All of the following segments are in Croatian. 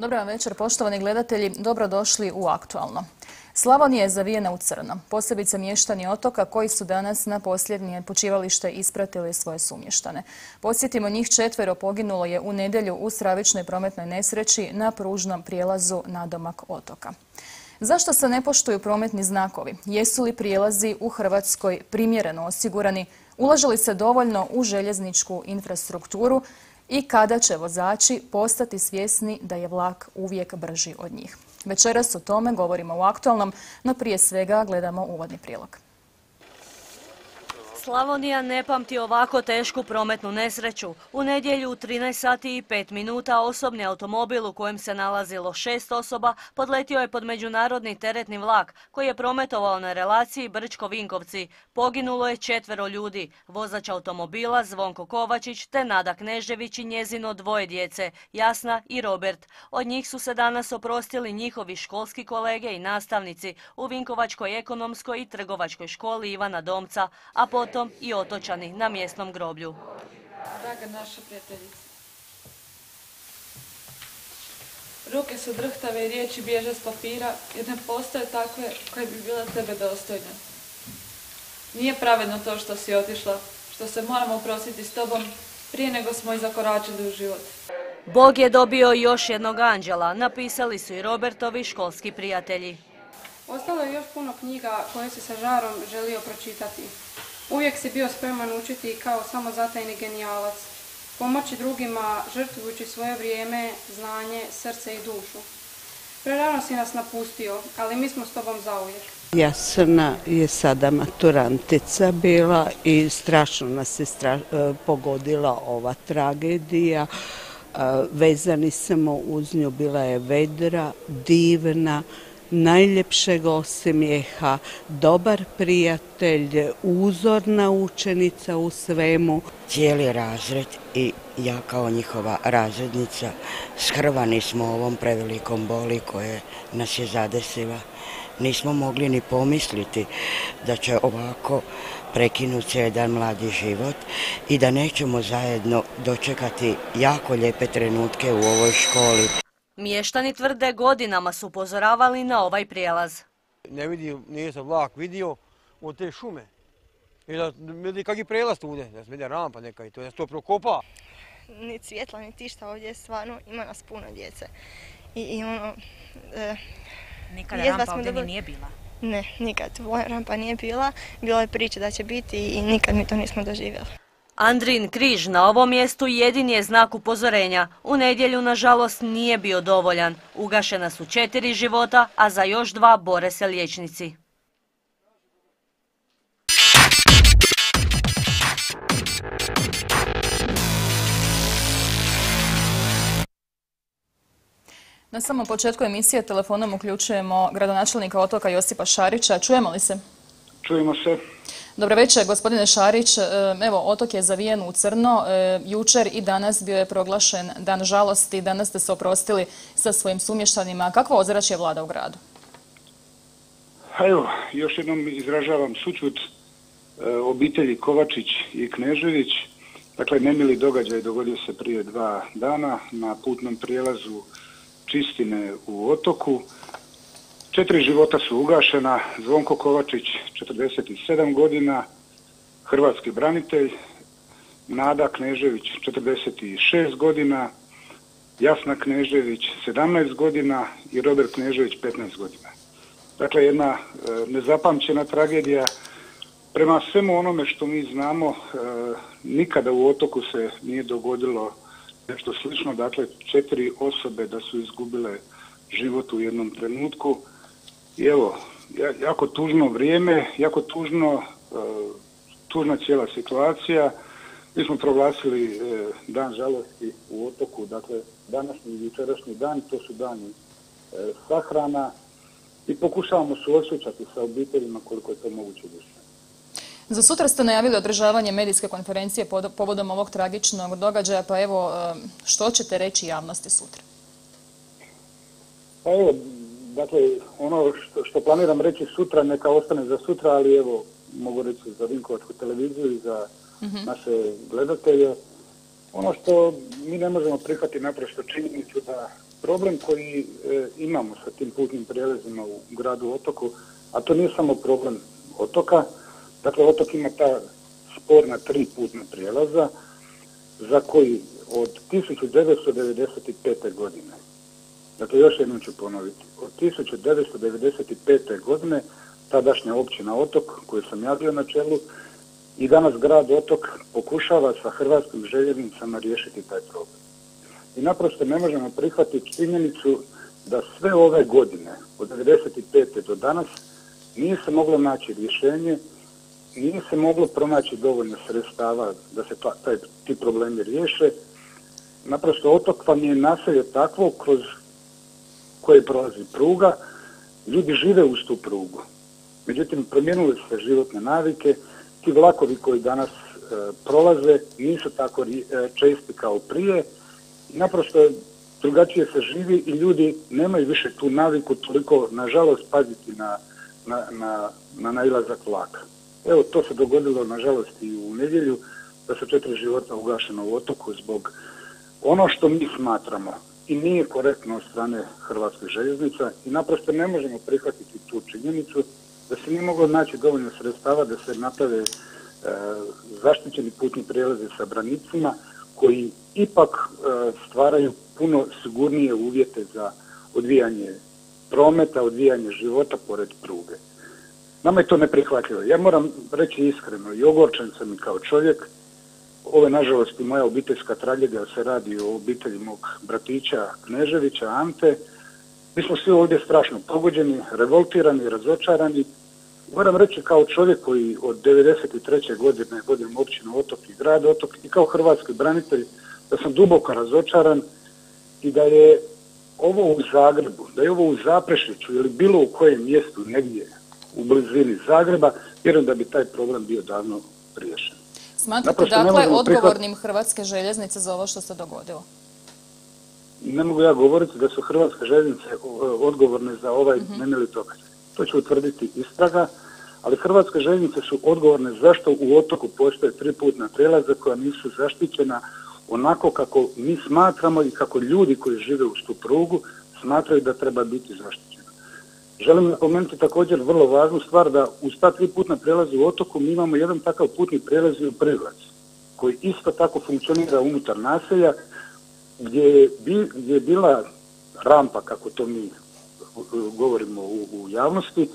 Dobar vam večer, poštovani gledatelji. Dobrodošli u Aktualno. Slavonija je zavijena u crno, posebice mještani otoka koji su danas na posljednje počivalište ispratili svoje sumještane. Podsjetimo, njih 4 poginulo je u nedjelju u stravičnoj prometnoj nesreći na pružnom prijelazu nadomak otoka. Zašto se ne poštuju prometni znakovi? Jesu li prijelazi u Hrvatskoj primjereno osigurani? Ulaže li se dovoljno u željezničku infrastrukturu? I kada će vozači postati svjesni da je vlak uvijek brži od njih? Večeras o tome govorimo u Aktualnom, no prije svega gledamo uvodni prilog. Slavonija ne pamti ovako tešku prometnu nesreću. U nedjelju u 13 sati i 5 minuta osobni automobil u kojem se nalazilo 6 osoba podletio je pod međunarodni teretni vlak koji je prometovao na relaciji Brčko-Vinkovci. Poginulo je 4 ljudi, vozač automobila Zvonko Kovačić te Nada Knežević i njezino 2 djece, Jasna i Robert. Od njih su se danas oprostili njihovi školski kolege i nastavnici u Vinkovačkoj ekonomskoj i trgovačkoj školi Ivana Domca, a potom i otočani na mjesnom groblju. Draga naša prijateljica, ruke su drhtave i riječi bježe s papira jer ne postoje takve koje bi bile tebe dostojne. Nije pravedno to što si otišla, što se moramo oprostiti s tobom prije nego smo i zakoračili u život. Bog je dobio još jednog anđela, napisali su i Robertovi školski prijatelji. Ostalo je još puno knjiga koje si sa žarom želio pročitati. Uvijek si bio spreman učiti kao samozatajni genijalac, pomoći drugima žrtvujući svoje vrijeme, znanje, srce i dušu. Prerano si nas napustio, ali mi smo s tobom zauvijek. Jasna je sada maturantica bila i strašno nas je pogodila ova tragedija. Vezani smo uz nju, bila je vedra, divna, najljepšeg osmijeha, dobar prijatelj, uzorna učenica u svemu. Cijeli razred i ja kao njihova razrednica shrvani smo ovom prevelikom boli koje nas je zadesila. Nismo mogli ni pomisliti da će ovako prekinuti jedan mladi život i da nećemo zajedno dočekati jako lijepe trenutke u ovoj školi. Mještani tvrde godinama su upozoravali na ovaj prijelaz. Ne vidim, nije se vlak vidio od te šume. I da vidi kak je prijelaz tu, da se vidi rampa neka i to, da se to prokopa. Ni svjetla, ni tišta ovdje, stvarno ima nas puno djece. Nikada rampa ovdje nije bila? Ne, nikad. Rampa nije bila. Bilo je priče da će biti i nikad mi to nismo doživjeli. Andrin križ na ovom mjestu jedini je znak upozorenja. U nedjelju, nažalost, nije bio dovoljan. Ugašena su 4 života, a za još 2 bore se liječnici. Na samom početku emisije telefonom uključujemo gradonačelnika otoka Josipa Šarića. Čujemo li se? Čujemo se. Dobro večer, gospodine Šarić. Evo, otok je zavijen u crno. Jučer i danas bio je proglašen dan žalosti. Danas ste se oprostili sa svojim sumještanima. Kakvo ozračje vlada u gradu? Evo, još jednom izražavam sućut obitelji Kovačić i Knežević. Dakle, nemili događaj dogodio se prije 2 dana na putnom prijelazu Čistine u otoku. 4 života su ugašena. Zvonko Kovačić, 47 godina, hrvatski branitelj. Nada Knežević, 46 godina. Jasna Knežević, 17 godina i Robert Knežević, 15 godina. Dakle, jedna nezapamćena tragedija. Prema svemu onome što mi znamo, nikada u otoku se nije dogodilo nešto slično. Dakle, 4 osobe da su izgubile život u jednom trenutku. I evo, jako tužno vrijeme, jako tužna cijela situacija. Mi smo proglasili dan žalosti u otoku, dakle današnji i jučerašnji dan, to su dani sahrana i pokušavamo suosjećati sa obiteljima koliko je to moguće više. Za sutra ste najavili održavanje medijske konferencije povodom ovog tragičnog događaja, pa evo, što ćete reći javnosti sutra? Pa evo, dakle, ono što planiram reći sutra neka ostane za sutra, ali evo, mogu reći za Vinkovačku televiziju i za naše gledatelje. Ono što mi ne možemo prihvatiti naprosto činjenicu da problem koji imamo sa tim putnim prijelazima u gradu Otoku, a to nije samo problem Otoka. Dakle, Otok ima ta sporna 3 putna prijelaza za koji od 1995. godine, dakle još jednom ću ponoviti, od 1995. godine tadašnja općina Otok, koju sam ja bio na čelu, i danas grad Otok pokušava sa Hrvatskim željeznicama riješiti taj problem. I naprosto ne možemo prihvatiti činjenicu da sve ove godine, od 1995. do danas, nije se moglo naći rješenje, nije se moglo pronaći dovoljno sredstava da se ti problemi riješe. Naprosto Otok vam je naselje takvo kroz koje prolazi pruga, ljudi žive uz tu prugu. Međutim, promijenile se životne navike, ti vlakovi koji danas prolaze nisu tako česti kao prije i naprosto drugačije se živi i ljudi nemaju više tu naviku toliko, nažalost, paziti na nailazak vlaka. Evo, to se dogodilo, nažalost, i u nedjelju, da su 4 života ugašena u Otoku zbog ono što mi smatramo i nije korektno od strane Hrvatskih željeznica i naprosto ne možemo prihvatiti tu činjenicu da se nije moglo naći dovoljno sredstava da se naprave zaštićeni putni prijelazi sa branicima koji ipak stvaraju puno sigurnije uvjete za odvijanje prometa, odvijanje života pored pruge. Nama je to neprihvatljivo. Ja moram reći iskreno i ogorčen sam i kao čovjek. Ovo je nažalost i moja obiteljska tragedija, se radi o obitelji mog bratića Kneževića, Ante. Mi smo svi ovdje strašno pogođeni, revoltirani, razočarani. Moram reći kao čovjek koji od 1993. godine vodim općinu Otok i grad Otok i kao hrvatski branitelj da sam duboko razočaran i da je ovo u Zagrebu, da je ovo u Zaprešiću ili bilo u kojem mjestu negdje u blizini Zagreba, vjerujem da bi taj problem bio davno riješen. Smatrate dakle odgovornim Hrvatske željeznice za ovo što se dogodilo? Ne mogu ja govoriti da su Hrvatske željeznice odgovorne za ovaj nemili događaj. To će utvrditi istraga, ali Hrvatske željeznice su odgovorne zašto u Otoku postoje 3 putna prijelaza koja nisu zaštićena onako kako mi smatramo i kako ljudi koji žive uz tu prugu smatraju da treba biti zaštićena. Želim napomenuti također vrlo važnu stvar da uz ta 3 putna prijelaza u Otoku mi imamo jedan takav putni prijelaz u Privlac koji isto tako funkcionira unutar naselja gdje je bila rampa, kako to mi govorimo u javnosti,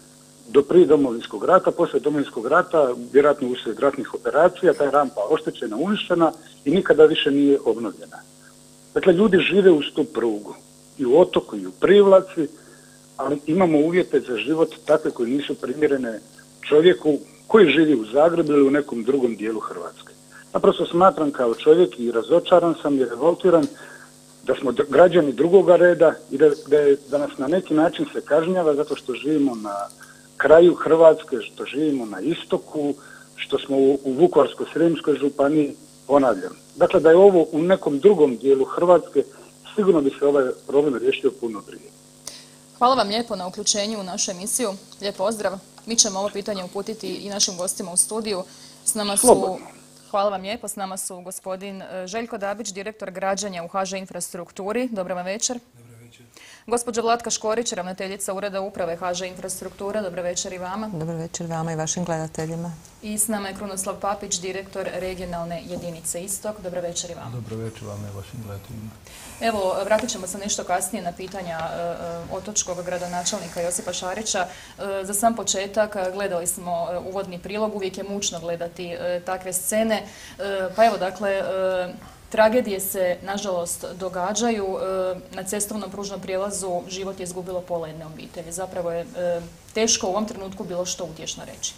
do prije Domovinskog rata, poslije Domovinskog rata, vjerojatno uslijed ratnih operacija, ta je rampa oštećena, uništena i nikada više nije obnovljena. Dakle, ljudi žive uz tu prugu i u Otoku i u Privlaci, ali imamo uvjete za život takve koji nisu primjerene čovjeku koji živi u Zagrebu ili u nekom drugom dijelu Hrvatske. Naprosto smatram kao čovjek i razočaran sam i revoltiran da smo građani drugoga reda i da nas na neki način se kažnjava zato što živimo na kraju Hrvatske, što živimo na istoku, što smo u Vukovarsko-srijemskoj županiji, ponavljam. Dakle, da je ovo u nekom drugom dijelu Hrvatske, sigurno bi se ovaj problem riješio puno prije. Hvala vam lijepo na uključenju u našu emisiju. Lijep pozdrav. Mi ćemo ovo pitanje uputiti i našim gostima u studiju. S nama su... Hvala vam lijepo. S nama su gospodin Željko Dabić, direktor građenja u HŽ Infrastrukturi. Dobar vam večer. Dobar večer. Gospođa Vlatka Škorić, ravnateljica Ureda uprave HŽ Infrastrukture. Dobar večer i vama. Dobar večer vama i vašim gledateljima. I s nama je Krunoslav Papić, direktor regionalne jedinice Istok. Dobar večer i vama. Dobar večer vama i vašim gledateljima. Evo, vratit ćemo se nešto kasnije na pitanja otočkog gradonačelnika Josipa Šarića. Za sam početak gledali smo uvodni prilog, uvijek je mučno gledati takve scene. Pa evo, dakle, tragedije se, nažalost, događaju. Na cestovnom pružnom prijelazu život je izgubilo pola jedne obitelji. Zapravo je teško u ovom trenutku bilo što utješno reći.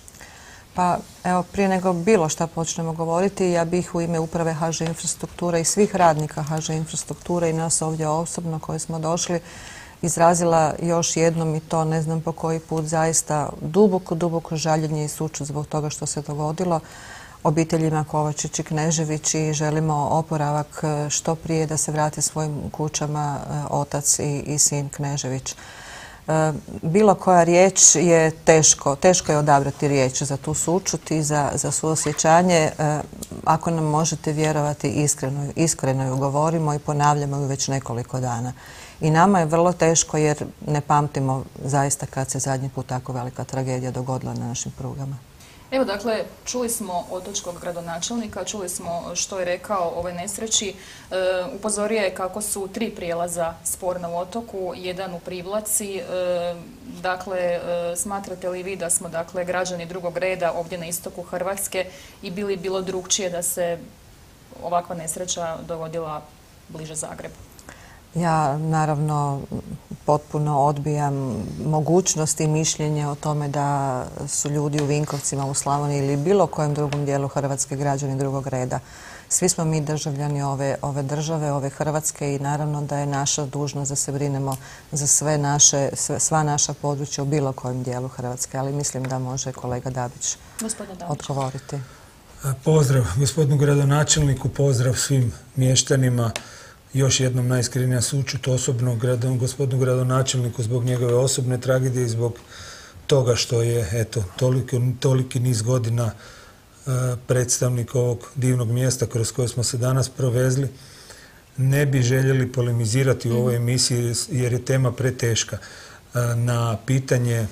Pa evo, prije nego bilo šta počnemo govoriti, ja bih u ime uprave HŽ Infrastrukture i svih radnika HŽ Infrastrukture i nas ovdje osobno koji smo došli izrazila još jednom i to ne znam po koji put zaista duboko žaljenje i sućut zbog toga što se dogodilo obiteljima Kovačić i Knežević i želimo oporavak što prije da se vrate svojim kućama otac i sin Knežević. Bilo koja riječ je teško je odabrati riječ za tu sućut i za suosjećanje. Ako nam možete vjerovati, iskreno ju govorimo i ponavljamo ju već nekoliko dana. I nama je vrlo teško jer ne pamtimo zaista kad se zadnji put tako velika tragedija dogodila na našim prugama. Evo, dakle, čuli smo otočkog gradonačelnika, čuli smo što je rekao o ovoj nesreći. Upozorio je kako su 3 prijelaza sporna u Otoku, jedan u Privlaci. Dakle, smatrate li vi da smo, dakle, građani drugog reda ovdje na istoku Hrvatske i bilo drugčije da se ovakva nesreća dogodila bliže Zagrebu? Ja naravno potpuno odbijam mogućnost i mišljenje o tome da su ljudi u Vinkovcima, u Slavoniji ili bilo kojem drugom dijelu Hrvatske građani drugog reda. Svi smo mi državljani ove države, ove Hrvatske i naravno da je naša dužnost da se brinemo za sva naša područja u bilo kojem dijelu Hrvatske, ali mislim da može kolega Dabić odgovoriti. Pozdrav gospodinu gradonačelniku, pozdrav svim mještanima. Još jednom najiskrenija sućut osobno gospodinu gradonačelniku zbog njegove osobne tragedije i zbog toga što je toliki niz godina predstavnik ovog divnog mjesta kroz koje smo se danas provezli. Ne bi željeli polemizirati u ovoj emisiji jer je tema preteška. Na pitanje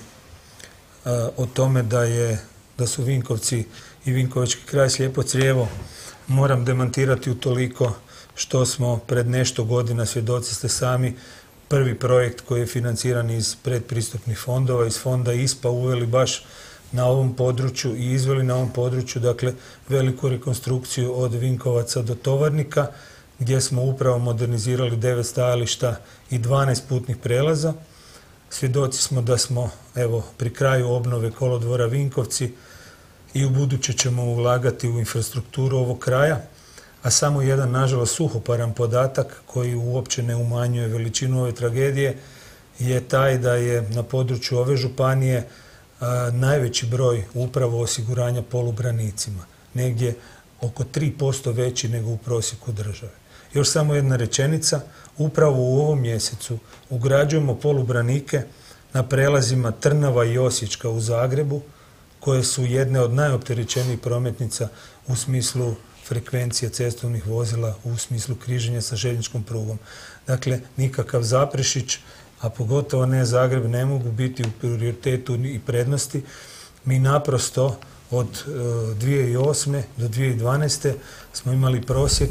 o tome da su Vinkovci i Vinkovački kraj slijepo crijevo moram demantirati utoliko što smo pred nešto godina, svjedoci ste sami, prvi projekt koji je financiran iz predpristupnih fondova, iz fonda ISPA, uveli baš na ovom području i izveli na ovom području, dakle, veliku rekonstrukciju od Vinkovaca do Tovarnika, gdje smo upravo modernizirali 9 stajališta i 12 putnih prelaza. Svjedoci smo da smo, evo, pri kraju obnove kolodvora Vinkovci i u buduće ćemo ulagati u infrastrukturu ovog kraja, a samo jedan, nažalost, suhoparan podatak koji uopće ne umanjuje veličinu ove tragedije je taj da je na području ove županije najveći broj upravo osiguranja polubranicima. Negdje oko 3% veći nego u prosjeku države. Još samo jedna rečenica, upravo u ovom mjesecu ugrađujemo polubranike na prelazima Trnava i Osječka u Zagrebu, koje su jedne od najopterećenijih prometnica u smislu frekvencije cestovnih vozila, u smislu križenja sa željezničkom prugom. Dakle, nikakav Zaprešić, a pogotovo ne Zagreb, ne mogu biti u prioritetu i prednosti. Mi naprosto od 2008. do 2012. smo imali prosjek,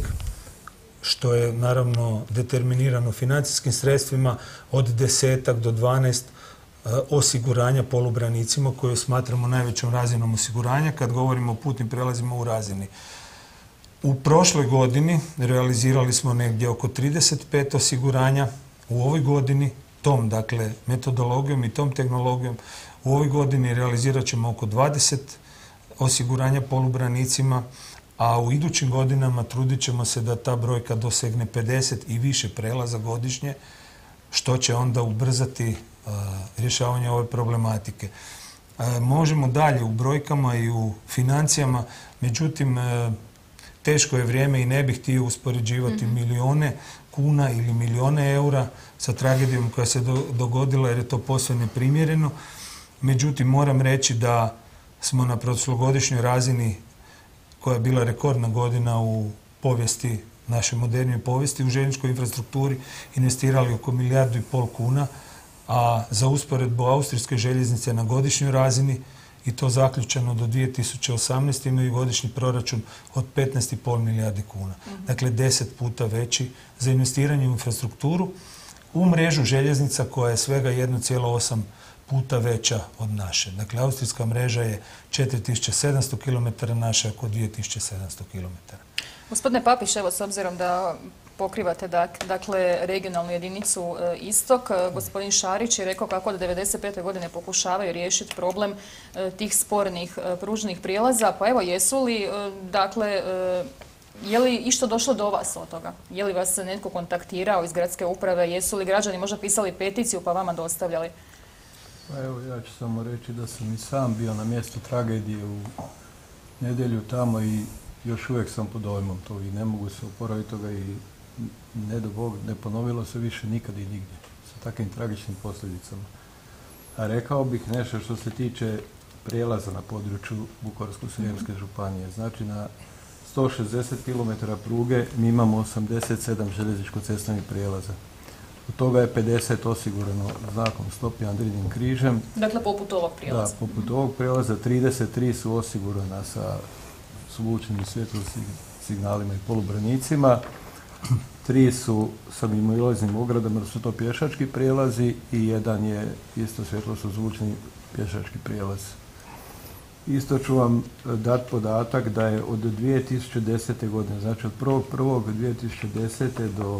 što je naravno determinirano financijskim sredstvima, od 10 do 12 osiguranja polubranicima, koje smatramo najvećom razinom osiguranja kad govorimo o putnim prelazima u razini. U prošloj godini realizirali smo negdje oko 35 osiguranja. U ovoj godini tom, dakle, metodologijom i tom tehnologijom, u ovoj godini realizirat ćemo oko 20 osiguranja polubranicima, a u idućim godinama trudit ćemo se da ta brojka dosegne 50 i više prelaza godišnje, što će onda ubrzati rješavanje ove problematike. Možemo dalje u brojkama i u financijama, međutim, teško je vrijeme i ne bih htio uspoređivati milijone kuna ili milijone eura sa tragedijom koja se dogodila, jer je to posve neprimjereno. Međutim, moram reći da smo na prošlogodišnjoj razini, koja je bila rekordna godina u povijesti, naše modernije povijesti, u željezničkoj infrastrukturi investirali oko 1,5 milijardu kuna, a za usporedbu austrijske željeznice na godišnjoj razini, i to zaključeno do 2018. imaju godišnji proračun od 15,5 milijardi kuna. Dakle, 10 puta veći za investiranje u infrastrukturu, u mrežu željeznica koja je svega 1,8 puta veća od naše. Dakle, austrijska mreža je 4700 km, naša je oko 2700 km. Gospodine Papić, evo, s obzirom da pokrivate dakle regionalnu jedinicu Istok, gospodin Šarić je rekao kako od 1995. godine pokušavaju riješiti problem tih spornih pružnih prijelaza. Pa evo, jesu li, dakle, je li išto došlo do vas od toga? Je li vas netko kontaktirao iz gradske uprave? Jesu li građani možda pisali peticiju pa vama dostavljali? Pa evo, ja ću samo reći da sam i sam bio na mjestu tragedije u nedjelju tamo i još uvijek sam pod dojmom to i ne mogu se oporaviti toga i ne do Bog, ne ponovilo se više nikad i nigdje sa takvim tragičnim posljedicama. A rekao bih nešto što se tiče prijelaza na području Vukovarsko-srijemske županije. Znači na 160 km pruge mi imamo 87 željezničko-cestovnih prijelaza. Od toga je 50 osigurano znakom stop i Andrijinim križem. Dakle, poput ovog prijelaza. Da, poput ovog prijelaza 33 su osigurana sa zvučnim svjetlosnim signalima i polubranicima. 3 su sa mimoilaznim ogradama, da su to pješački prijelazi i jedan je isto svjetlosno-zvučni pješački prijelaz. Isto ću vam dati podatak da je od 2010. godine, znači od 1.1.2010. do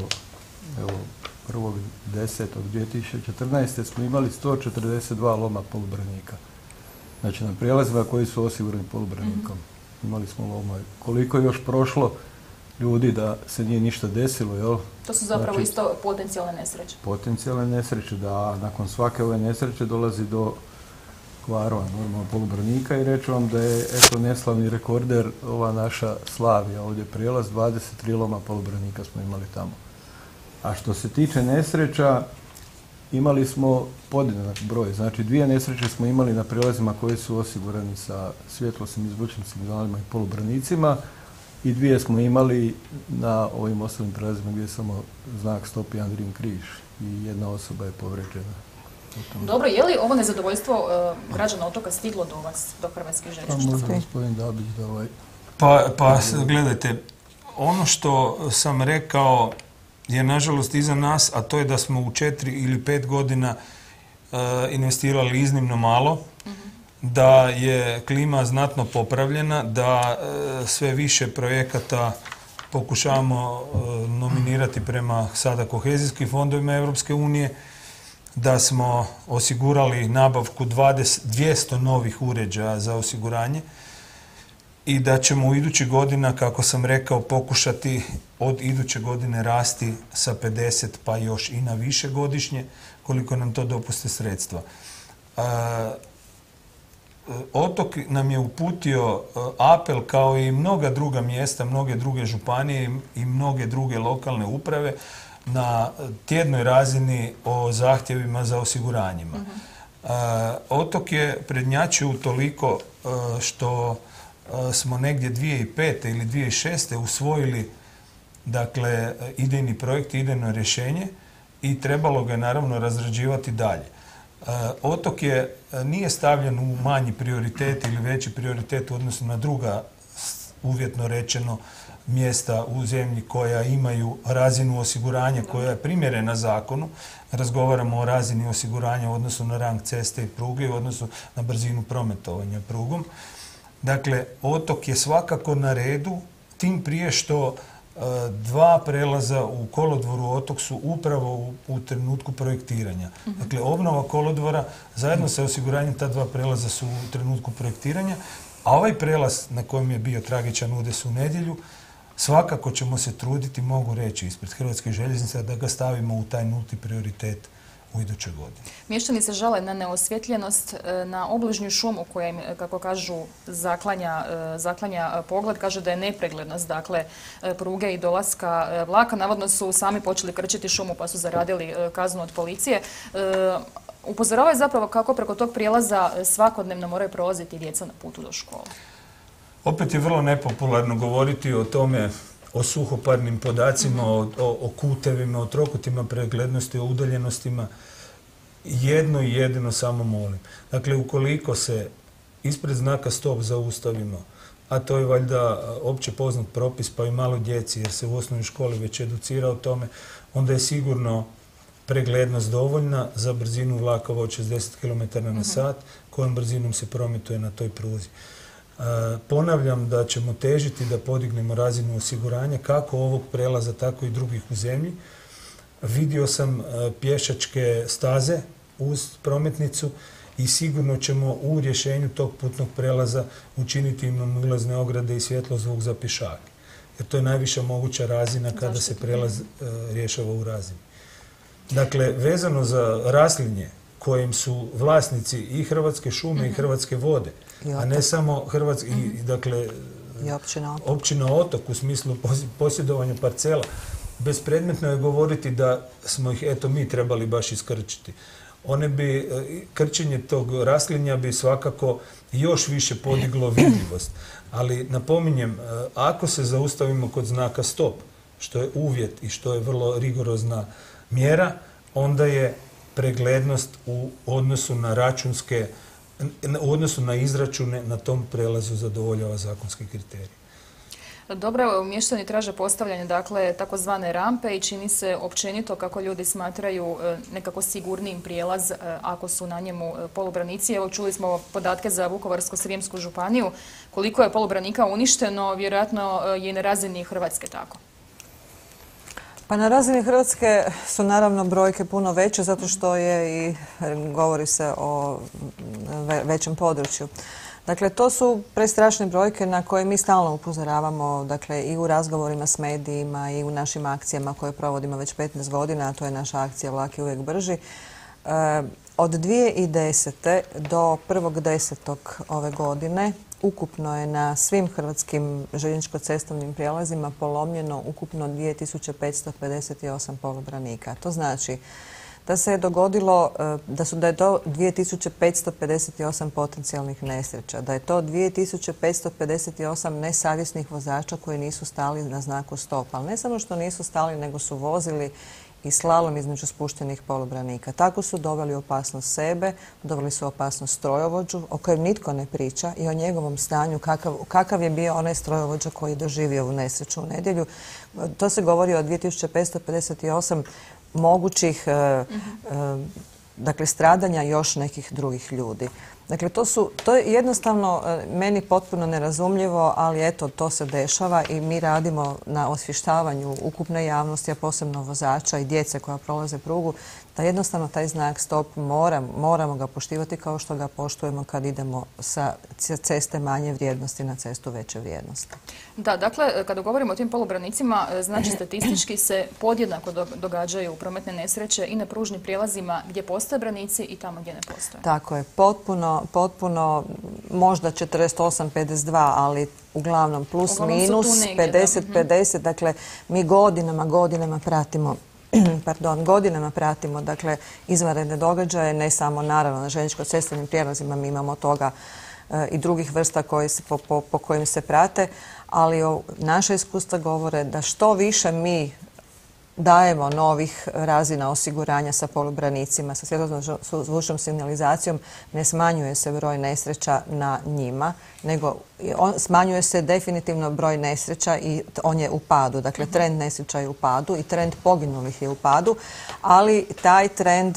1.10.2014. smo imali 142 loma polubranika. Znači na prijelazima koji su osigurani polubranikom. Imali smo loma. Koliko je još prošlo ljudi da se nije ništa desilo, jel? To su zapravo isto potencijalne nesreće. Potencijalne nesreće, da nakon svake ove nesreće dolazi do kvarova normalno polubranika i reću vam da je eto neslavni rekorder ova naša Slavija, ovdje prijelaz, 23 loma polubranika smo imali tamo. A što se tiče nesreća, imali smo podjednak broj, znači 2 nesreće smo imali na prijelazima koji su osigurani sa svjetlosnim i zvučnim signalima i polubranicima i 2 smo imali na ovim ostalim prijelazima gdje je samo znak stop i Andrijin križ i 1 osoba je povrijeđena. Dobro, je li ovo nezadovoljstvo građana otoka stiglo do vas, do Hrvatskih željeznica? Pa možda gospodin Dabić da Pa gledajte, ono što sam rekao je nažalost iza nas, a to je da smo u 4 ili 5 godina investirali iznimno malo, da je klima znatno popravljena, da sve više projekata pokušavamo nominirati prema sada kohezijskim fondovima Europske unije, da smo osigurali nabavku 200 novih uređaja za osiguranje i da ćemo u idućih godina, kako sam rekao, pokušati od iduće godine rasti sa 50 pa još i na više godišnje, koliko nam to dopuste sredstva. Otok nam je uputio apel kao i mnoga druga mjesta, mnoge druge županije i mnoge druge lokalne uprave na tjednoj razini o zahtjevima za osiguranjima. Otok je prednjačio utoliko što smo negdje 2005. ili 2006. usvojili dakle idejni projekt, idejno rješenje i trebalo ga je naravno razrađivati dalje. Otok nije stavljen u manji prioritet ili veći prioritet u odnosu na druga, uvjetno rečeno, mjesta u zemlji koja imaju razinu osiguranja koja je primjerena zakonu. Razgovaramo o razini osiguranja u odnosu na rang ceste i pruge, u odnosu na brzinu prometovanja prugom. Dakle, otok je svakako na redu, tim prije što 2 prelaza u kolodvoru otok su upravo u trenutku projektiranja. Dakle, obnova kolodvora zajedno sa osiguranjem ta 2 prelaza su u trenutku projektiranja, a ovaj prelaz na kojem je bio tragičan udes u nedjelju, svakako ćemo se truditi, mogu reći, ispred Hrvatskih željeznica da ga stavimo u taj nulti prioritet u idućoj godini. Mještani se žale na neosvjetljenost, na obližnju šumu koja im, kako kažu, zaklanja pogled, kaže da je nepreglednost, dakle, pruge i dolaska vlaka. Navodno su sami počeli krčiti šumu pa su zaradili kaznu od policije. Upozoravaju zapravo kako preko tog prijelaza svakodnevno moraju prolaziti djeca na putu do škole. Opet je vrlo nepopularno govoriti o tome, o suhoparnim podacima, o kutevima, o trokutima preglednosti, o udaljenostima. Jedno i jedino samo molim. Dakle, ukoliko se ispred znaka stop zaustavimo, a to je valjda opće poznat propis pa i malo djeci jer se u osnovnoj školi već educira o tome, onda je sigurno preglednost dovoljna za brzinu vlakova od 60 km na sat, kojom brzinom se prometuje na toj pruzi. Ponavljam da ćemo težiti da podignemo razinu osiguranja kako ovog prelaza, tako i drugih u zemlji. Vidio sam pješačke staze uz prometnicu i sigurno ćemo u rješenju tog putnog prelaza učiniti mimoilazne ograde i svjetlozvuk za pješake. Jer to je najviša moguća razina kada se prelaz rješava u razini. Dakle, vezano za raslinje kojim su vlasnici i Hrvatske šume i Hrvatske vode, a ne samo općina Otok u smislu posjedovanja parcela. Bespredmetno je govoriti da smo ih mi trebali baš iskrčiti. krčenje tog raslinja bi svakako još više podiglo vidljivost. Ali napominjem, ako se zaustavimo kod znaka stop, što je uvjet i što je vrlo rigorozna mjera, onda je preglednost u odnosu na izračune na tom prelazu zadovoljava zakonski kriterij. Dobro, mještani traže postavljanje takozvane rampe i čini se općenito kako ljudi smatraju nekako sigurnijim prijelaz ako su na njemu polubranici. Evo, čuli smo podatke za Vukovarsko-srijemsku županiju. Koliko je polubranika uništeno, vjerojatno je i na razini Hrvatske tako. Pa na razini Hrvatske su naravno brojke puno veće zato što je i govori se o većem području. Dakle, to su prestrašne brojke na koje mi stalno upozoravamo, dakle, i u razgovorima s medijima i u našim akcijama koje provodimo već 15 godina, a to je naša akcija Vlak je uvijek brži. Od 2010. do 1.10. ove godine ukupno je na svim hrvatskim željezničko-cestovnim prijelazima polomljeno ukupno 2558 polubranika. To znači da se je dogodilo, da je to 2558 potencijalnih nesreća, da je to 2558 nesavjesnih vozača koji nisu stali na znaku stop. Ali ne samo što nisu stali, nego su vozili i slalom između spuštenih polubranika. Tako su doveli u opasnost sebe, doveli su u opasnost strojovođu, o kojem nitko ne priča i o njegovom stanju, kakav je bio onaj strojovođa koji je doživio ovu nesreću u nedjelju. To se govori o 2558 mogućih stradanja još nekih drugih ljudi. Dakle, to je jednostavno meni potpuno nerazumljivo, ali eto, to se dešava i mi radimo na osvještavanju ukupne javnosti, a posebno vozača i djece koja prolaze prugu, da jednostavno taj znak stop moramo ga poštivati kao što ga poštujemo kad idemo sa ceste manje vrijednosti na cestu veće vrijednosti. Da, dakle, kada govorimo o tim polubranicima, znači statistički se podjednako događaju prometne nesreće i na pružnim prijelazima gdje postoje branici i tamo gdje ne postoje. Tako je, potpuno možda 48, 52, ali uglavnom plus minus 50-50. Dakle, mi godinama pratimo dakle, izvanredne događaje, ne samo naravno na željezničko-cestovnim prijelazima, mi imamo toga i drugih vrsta po kojim se prate, ali naša iskustva govore da što više mi dajemo novih razina osiguranja sa polubranicima, sa svjetlosno-zvučnom signalizacijom, ne smanjuje se broj nesreća na njima, nego smanjuje se definitivno broj nesreća i on je u padu. Dakle, trend nesreća je u padu i trend poginulih je u padu, ali taj trend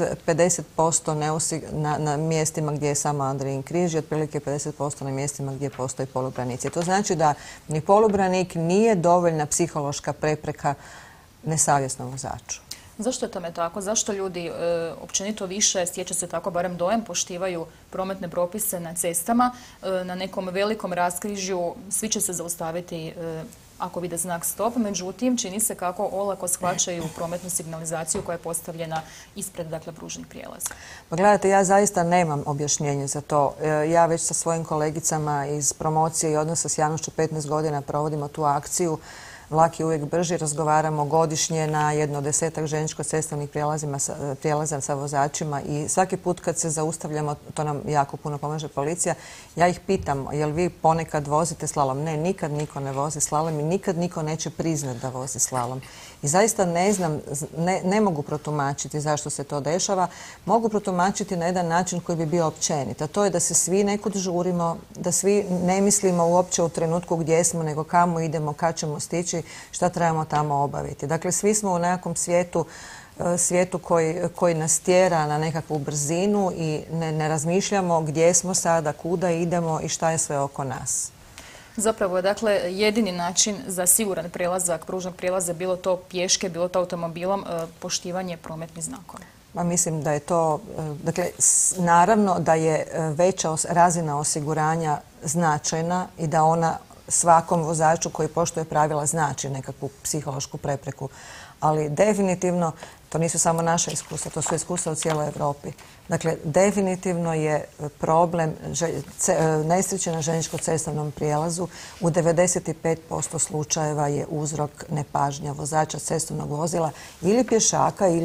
50% na mjestima gdje je samo Andrijin križ i otprilike 50% na mjestima gdje postoje polubranici. To znači da ni polubranik nije dovoljna psihološka prepreka nesavjesnom vozaču. Zašto je tome tako? Zašto ljudi općenito više, stječe se tako barem dojam, poštivaju prometne propise na cestama? Na nekom velikom raskrižju svi će se zaustaviti ako vide znak stop, međutim čini se kako olako shvaćaju prometnu signalizaciju koja je postavljena ispred pružnih prijelaza. Pa gledajte, ja zaista nemam objašnjenje za to. Ja već sa svojim kolegicama iz promocije i odnosa s javnošću 15 godina provodimo tu akciju. Vlak je uvijek brži, razgovaramo godišnje na jedno 10-ak željezničko-cestovnih prijelaza sa vozačima i svaki put kad se zaustavljamo, to nam jako puno pomaže policija, ja ih pitam, jel vi ponekad vozite slalom? Ne, nikad niko ne vozi slalom i nikad niko neće priznati da vozi slalom. I zaista ne znam, ne mogu protumačiti zašto se to dešava. Mogu protumačiti na jedan način koji bi bio općenit, a to je da se svi nekud žurimo, da svi ne mislimo uopće u trenutku gdje smo, nego kamo idemo, kad ćemo stići, šta trebamo tamo obaviti. Dakle, svi smo u nekakvom svijetu koji nas tjera na nekakvu brzinu i ne razmišljamo gdje smo sada, kuda idemo i šta je sve oko nas. Zapravo je jedini način za siguran prelazak pružnog prijelaza, bilo to pješke, bilo to automobilom, poštivanje prometnih znakova. Mislim da je to, dakle, naravno da je veća razina osiguranja značajna i da ona svakom vozaču koji poštuje pravila znači nekakvu psihološku prepreku. Ali definitivno, to nisu samo naša iskustva, to su iskustva u cijeloj Europi. Dakle, definitivno je problem nesreće na željezničko-cestovnom prijelazu. U 95% slučajeva je uzrok nepažnja vozača cestovnog vozila ili pješaka ili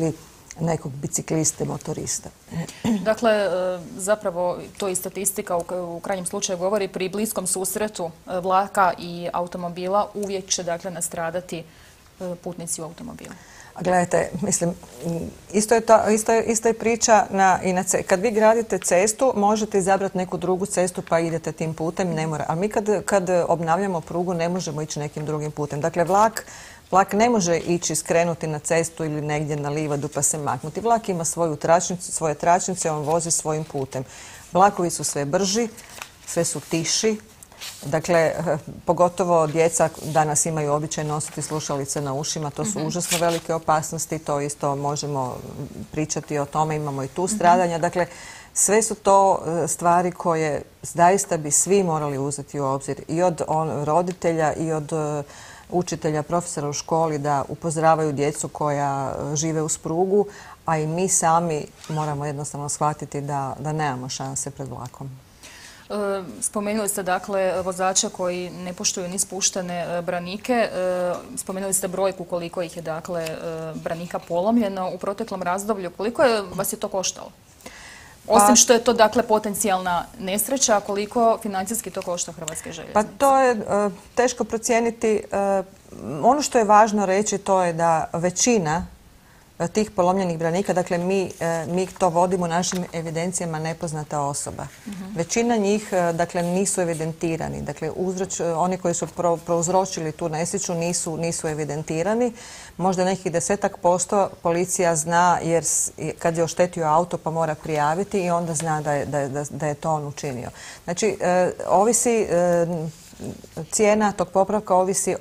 nekog bicikliste, motorista. Dakle, zapravo to i statistika u krajnjem slučaju govori, pri bliskom susretu vlaka i automobila uvijek će dakle nastradati putnici u automobilu. Gledajte, mislim, isto je priča kad vi gradite cestu, možete izabrati neku drugu cestu pa idete tim putem, ne mora. Ali mi kad obnavljamo prugu ne možemo ići nekim drugim putem. Dakle, vlak ne može ići skrenuti na cestu ili negdje na livadu pa se maknuti. Vlak ima svoje tračnice, on vozi svojim putem. Vlakovi su sve brži, sve su tiši. Dakle, pogotovo djeca danas imaju običaj nositi slušalice na ušima, to su užasno velike opasnosti, to isto možemo pričati o tome, imamo i tu stradanja. Dakle, sve su to stvari koje zaista bi svi morali uzeti u obzir, i od roditelja i od učitelja, profesora u školi, da upozoravaju djecu koja žive uz prugu, a i mi sami moramo jednostavno shvatiti da nemamo šanse pred vlakom. Spomenuli ste dakle vozača koji ne poštuju ni spuštene branike. Spomenuli ste brojku koliko ih je dakle branika polomljeno u proteklom razdoblju. Koliko vas je to koštalo? Osim što je to dakle potencijalna nesreća, koliko financijski to košta Hrvatske željeznice? Pa to je teško procijeniti. Ono što je važno reći to je da većina tih polomljenih branika, dakle mi to vodimo u našim evidencijama nepoznata osoba. Većina njih dakle nisu evidentirani. Dakle, oni koji su prouzročili tu nesreću nisu evidentirani. Možda nekih 10% policija zna jer kad je oštetio auto pa mora prijaviti i onda zna da je to on učinio. Znači, ovisi cijena tog popravka ovisi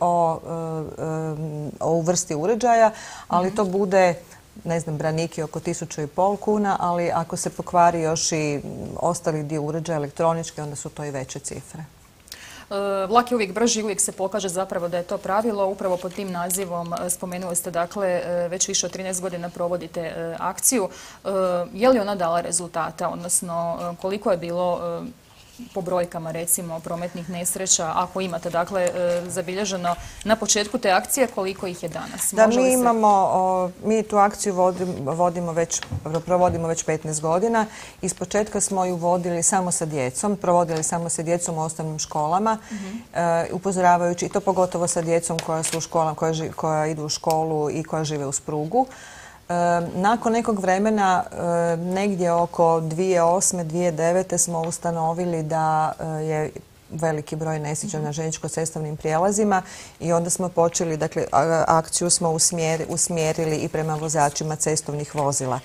o vrsti uređaja, ali to bude, ne znam, braniki oko 1.500 kuna, ali ako se pokvari još i ostali dio uređaja elektronički, onda su to i veće cifre. Vlak je uvijek brži, uvijek se pokaže zapravo da je to pravilo. Upravo pod tim nazivom spomenuli ste, dakle, već više od 13 godina provodite akciju. Je li ona dala rezultata, odnosno koliko je bilo po brojkama recimo prometnih nesreća, ako imate dakle zabilježeno na početku te akcije, koliko ih je danas? Da, mi tu akciju provodimo već 15 godina. Iz početka smo ju vodili samo sa djecom, provodili samo sa djecom u osnovnim školama, upozoravajući, i to pogotovo sa djecom koja su u školama, koja idu u školu i koja žive uz prugu. Nakon nekog vremena, negdje oko 2008. 2009. smo ustanovili da je veliki broj nesreća na željezničko-cestovnim prijelazima i onda smo počeli, dakle, akciju smo usmjerili i prema vozačima cestovnih vozila.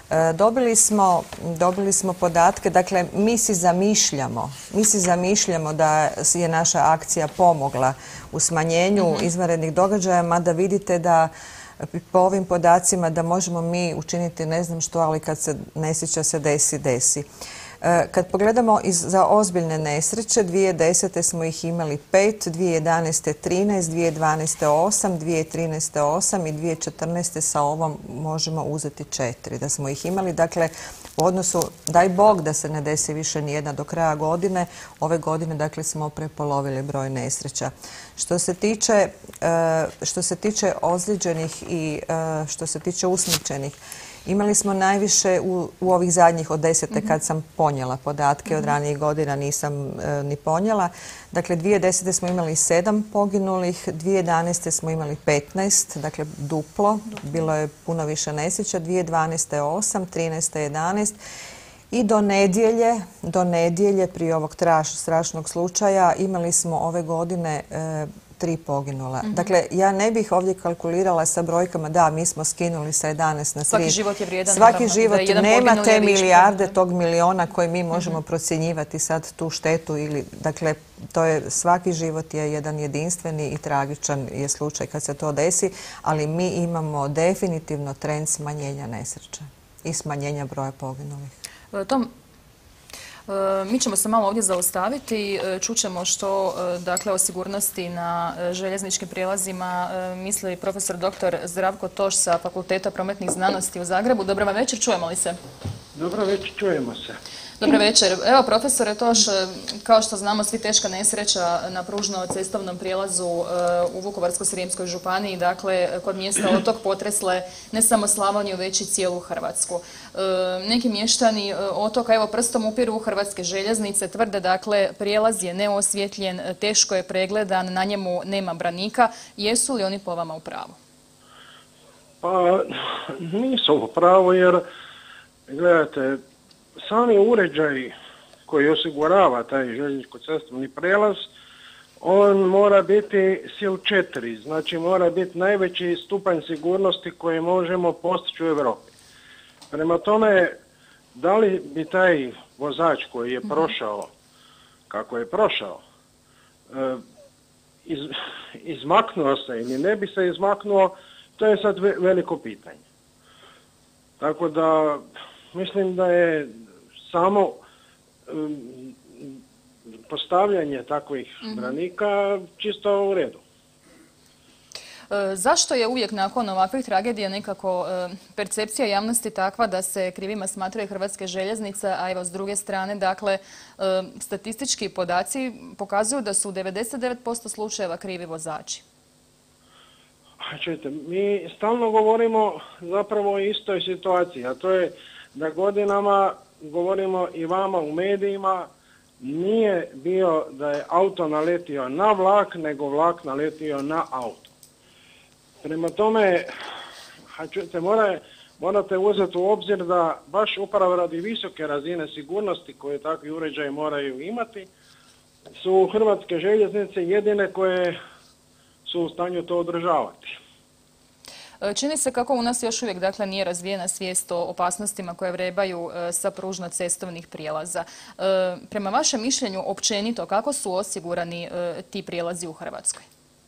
Dobili smo podatke, dakle, mi si zamišljamo da je naša akcija pomogla u smanjenju izvanrednih događaja, mada vidite da po ovim podacima da možemo mi učiniti ne znam što, ali kad se nesreća se desi. Kad pogledamo za ozbiljne nesreće, 2010. smo ih imali 5, 2011. 13, 2012. 8, 2013. 8 i 2014. sa ovom možemo uzeti 4 da smo ih imali. Dakle, u odnosu, daj Bog da se ne desi više nijedna do kraja godine, ove godine dakle smo prepolovili broj nesreća. Što se tiče ozlijeđenih i što se tiče usmrćenih, imali smo najviše u ovih zadnjih od 10. kad sam ponijela podatke, od ranijih godina nisam ni ponijela. Dakle, 2010. smo imali 7 poginulih, 2011. smo imali 15, dakle duplo, bilo je puno više nesreća, 2012. 8, 13. 11 i do nedjelje prije ovog strašnog slučaja imali smo ove godine 3 poginula. Dakle, ja ne bih ovdje kalkulirala sa brojkama, da, mi smo skinuli sa 11 na 3. Svaki život je vrijedan. Svaki život, nema te milijarde tog miliona koje mi možemo procjenjivati sad tu štetu ili, dakle, svaki život je jedan jedinstveni i tragičan je slučaj kad se to desi, ali mi imamo definitivno trend smanjenja nesreća i smanjenja broja poginulih. Tom, mi ćemo se malo ovdje zaustaviti, čućemo što dakle o sigurnosti na željezničkim prijelazima misli profesor dr. Zdravko Toš sa Fakulteta prometnih znanosti u Zagrebu. Dobro vam večer, čujemo li se? Dobro večer, čujemo se. Dobar večer. Evo, profesore Toš, kao što znamo, svi teška nesreća na pružno-cestovnom prijelazu u Vukovarsko-srijemskoj županiji, dakle, kod mjesta Otok potresle ne samo Slavoniju, već i cijelu Hrvatsku. Neki mještani Otoka, evo, prstom upiru u Hrvatske željeznice, tvrde, dakle, prijelaz je neosvjetljen, teško je pregledan, na njemu nema branika. Jesu li oni po vama u pravu? Pa, nisu u pravu, jer, gledajte, sami uređaj koji osigurava taj željezničko-cestovni prijelaz, on mora biti SIL 4, znači mora biti najveći stupanj sigurnosti koji možemo postići u Europi. Prema tome, da li bi taj vozač koji je prošao, kako je prošao, izmaknuo se ili ne bi se izmaknuo, to je sad veliko pitanje. Tako da, mislim da je samo postavljanje takvih branika čisto u redu. Zašto je uvijek nakon ovakvih tragedija nekako percepcija javnosti takva da se krivima smatraju Hrvatske željeznice, a evo s druge strane, dakle, statistički podaci pokazuju da su u 99% slučajeva krivi vozači? Čujte, mi stalno govorimo zapravo o istoj situaciji, a to je da godinama govorimo i vama u medijima, nije bio da je auto naletio na vlak, nego vlak naletio na auto. Prema tome, čujte, morate uzeti u obzir da baš upravo radi visoke razine sigurnosti koje takvi uređaji moraju imati, su Hrvatske željeznice jedine koje su u stanju to održavati. Čini se kako u nas još uvijek, dakle, nije razvijena svijest o opasnostima koje vrebaju sa pružno-cestovnih prijelaza. Prema vašem mišljenju, općenito, kako su osigurani ti prijelazi u Hrvatskoj?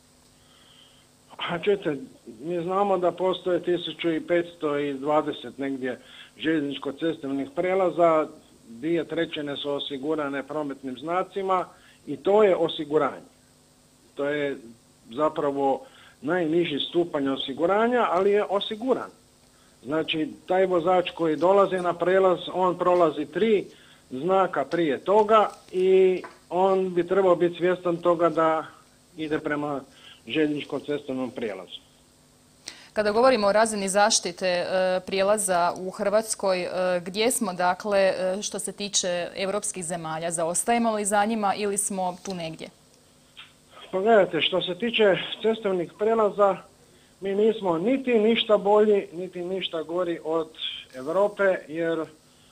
Čujte, mi znamo da postoje 1520 negdje željezničko-cestovnih prijelaza, 2/3 su osigurane prometnim znacima i to je osiguranje. To je zapravo najniži stupanj osiguranja, ali je osiguran. Znači, taj vozač koji dolazi na prijelaz, on prolazi 3 znaka prije toga i on bi trebao biti svjestan toga da ide prema željezničko-cestovnom prijelazu. Kada govorimo o razini zaštite prijelaza u Hrvatskoj, gdje smo, dakle, što se tiče europskih zemalja? Zaostajemo li za njima ili smo tu negdje? Pogledajte, što se tiče cestovnih prijelaza, mi nismo niti ništa bolji, niti ništa gori od Europe, jer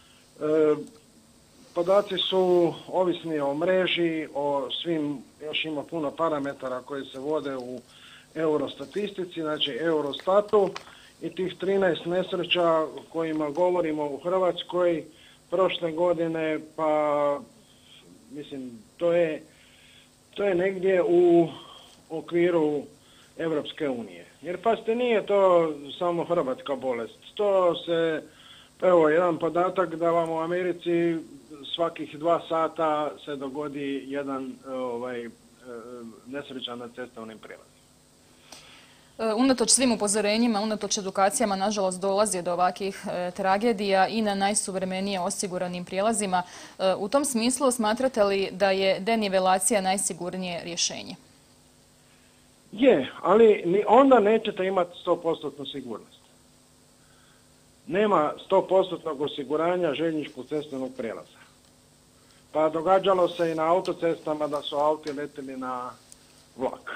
podaci su ovisni o mreži, o svim, još ima puno parametara koji se vode u eurostatistici, znači Eurostatu, i tih 13 nesreća o kojima govorimo u Hrvatskoj prošle godine, pa mislim, to je negdje u okviru Evropske unije. Jer pazite, nije to samo hrvatska bolest. To se, evo, jedan podatak da vam u Americi svakih 2 sata se dogodi jedan nesreća na cestovnim prijelazima. Unatoč svim upozorenjima, unatoč edukacijama, nažalost, dolazi do ovakvih tragedija i na najsuvremenije osiguranim prijelazima. U tom smislu smatrate li da je denivelacija najsigurnije rješenje? Je, ali onda nećete imati 100% sigurnost. Nema 100% osiguranja željezničkog cestovnog prijelaza. Pa događalo se i na autocestama da su auti letili na vlak.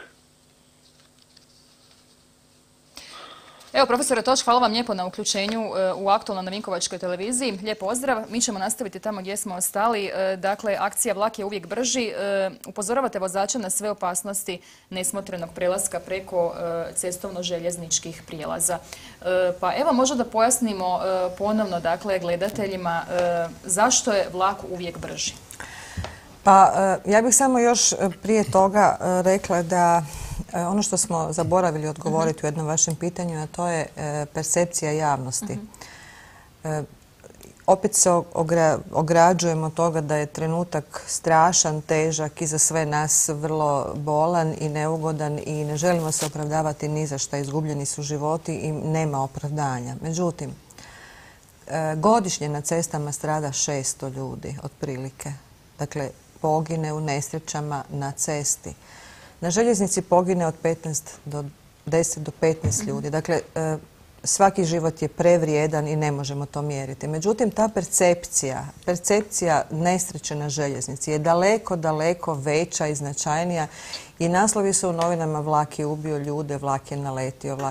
Evo, profesore Toš, hvala vam lijepo na uključenju u aktualno na Vinkovačkoj televiziji. Lijep pozdrav. Mi ćemo nastaviti tamo gdje smo ostali. Dakle, akcija Vlak je uvijek brži. Upozoravate vozača na sve opasnosti nesmotrenog prelaska preko cestovno-željezničkih prijelaza. Pa evo, možda da pojasnimo ponovno, dakle, gledateljima zašto je vlak uvijek brži. Pa ja bih samo još prije toga rekla da ono što smo zaboravili odgovoriti u jednom vašem pitanju, a to je percepcija javnosti. Opet se ograđujemo od toga da je trenutak strašan, težak i za sve nas vrlo bolan i neugodan i ne želimo se opravdavati ni za šta. Izgubljeni su životi i nema opravdanja. Međutim, godišnje na cestama strada 600 ljudi, otprilike. Dakle, pogine u nesrećama na cesti. Na željeznici pogine od 10 do 15 ljudi. Dakle, svaki život je prevrijedan i ne možemo to mjeriti. Međutim, ta percepcija nesreće na željeznici je daleko, daleko veća i značajnija i naslovi su u novinama: vlak je ubio ljude, vlak je naletio.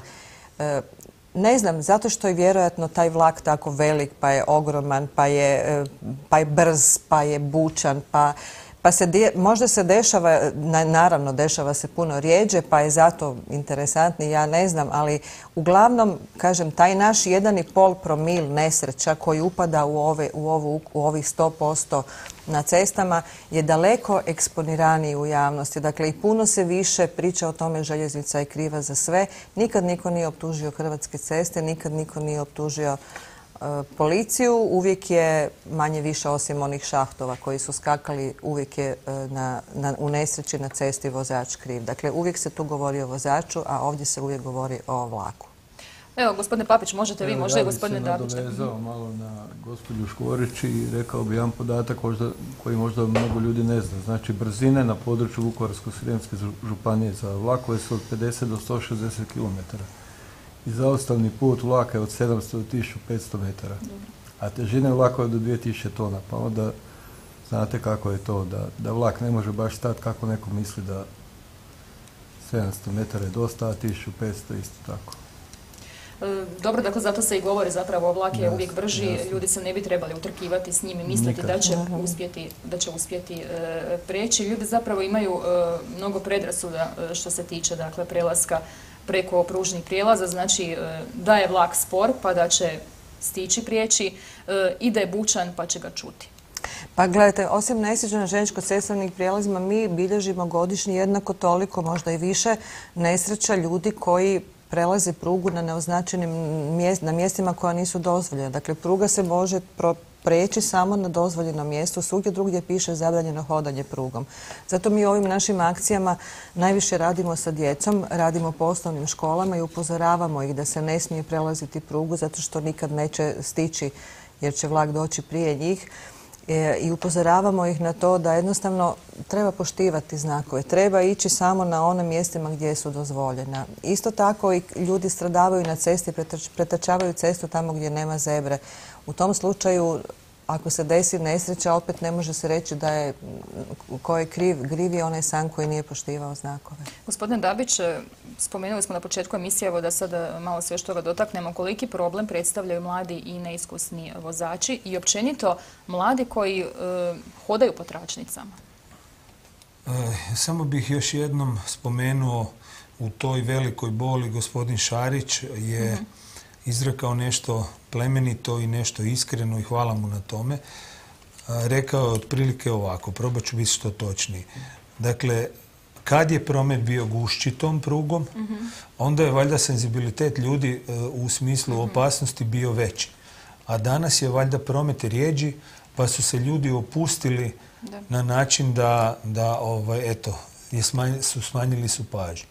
Ne znam, zato što je vjerojatno taj vlak tako velik, pa je ogroman, pa je brz, pa je bučan, možda se dešava, naravno dešava se puno rjeđe, pa je zato interesantni, ja ne znam, ali uglavnom, kažem, taj naš 1,5 promil nesreća koji upada u ovih 100% na cestama je daleko eksponiraniji u javnosti. Dakle, i puno se više priča o tome željeznica je kriva za sve. Nikad niko nije optužio Hrvatske ceste, nikad niko nije optužio policiju. Uvijek je manje više, osim onih šahtova koji su skakali, uvijek je u nesreći na cesti vozač kriv. Dakle, uvijek se tu govori o vozaču, a ovdje se uvijek govori o vlaku. Evo, gospodine Papić, možete vi, možda i gospodine Dabić. Ja bih se nadovezao malo na gospođu Škorić i rekao bi jedan podatak koji možda mnogo ljudi ne zna. Znači, brzine na području Vukovarsko-srijemske županije za vlakove su od 50 do 160 km. I zaostavni put vlaka je od 700 do 1500 metara. A težine vlakova je do 2000 tona. Pa onda znate kako je to, da vlak ne može baš stati kako neko misli da 700 metara je dosta, a 1500 isto tako. Dobro, dakle, zato se i govori zapravo vlak je uvijek brži, ljudi se ne bi trebali utrkivati s njim i misliti da će uspjeti preći. Ljudi zapravo imaju mnogo predrasuda što se tiče, dakle, prelaska preko pružnih prijelaza, znači da je vlak spor pa da će stići prijeći i da je bučan pa će ga čuti. Pa gledajte, osim nesreća na željezničko-cestovnim prijelazima, mi bilježimo godišnje jednako toliko, možda i više, nesreća ljudi koji prelaze prugu na neoznačenim na mjestima koja nisu dozvoljena. Dakle, pruga se može preći samo na dozvoljenom mjestu, svugdje drugdje piše zabranjeno hodanje prugom. Zato mi ovim našim akcijama najviše radimo sa djecom, radimo po osnovnim školama i upozoravamo ih da se ne smije prelaziti prugu zato što nikad neće stići jer će vlak doći prije njih. I upozoravamo ih na to da jednostavno treba poštivati znakove, treba ići samo na onim mjestima gdje su dozvoljena. Isto tako i ljudi stradavaju na cesti, pretrčavaju cestu tamo gdje nema zebre. U tom slučaju, ako se desi nesreća, opet ne može se reći da je ko je kriv je onaj sam koji nije poštivao znakove. Gospodine Dabić, spomenuli smo na početku emisije, evo da sad malo se još toga dotaknemo, koliki problem predstavljaju mladi i neiskusni vozači i općenito mladi koji hodaju po tračnicama? Samo bih još jednom spomenuo, u toj velikoj boli gospodin Šarić je izrekao nešto plemenito i nešto iskreno i hvala mu na tome. Rekao je otprilike ovako, probat ću biti što točniji. Dakle, kad je promet bio gušći tom prugom, onda je valjda senzibilitet ljudi u smislu opasnosti bio veći. A danas je valjda promet rijeđi, pa su se ljudi opustili na način da smanjili su pažnju.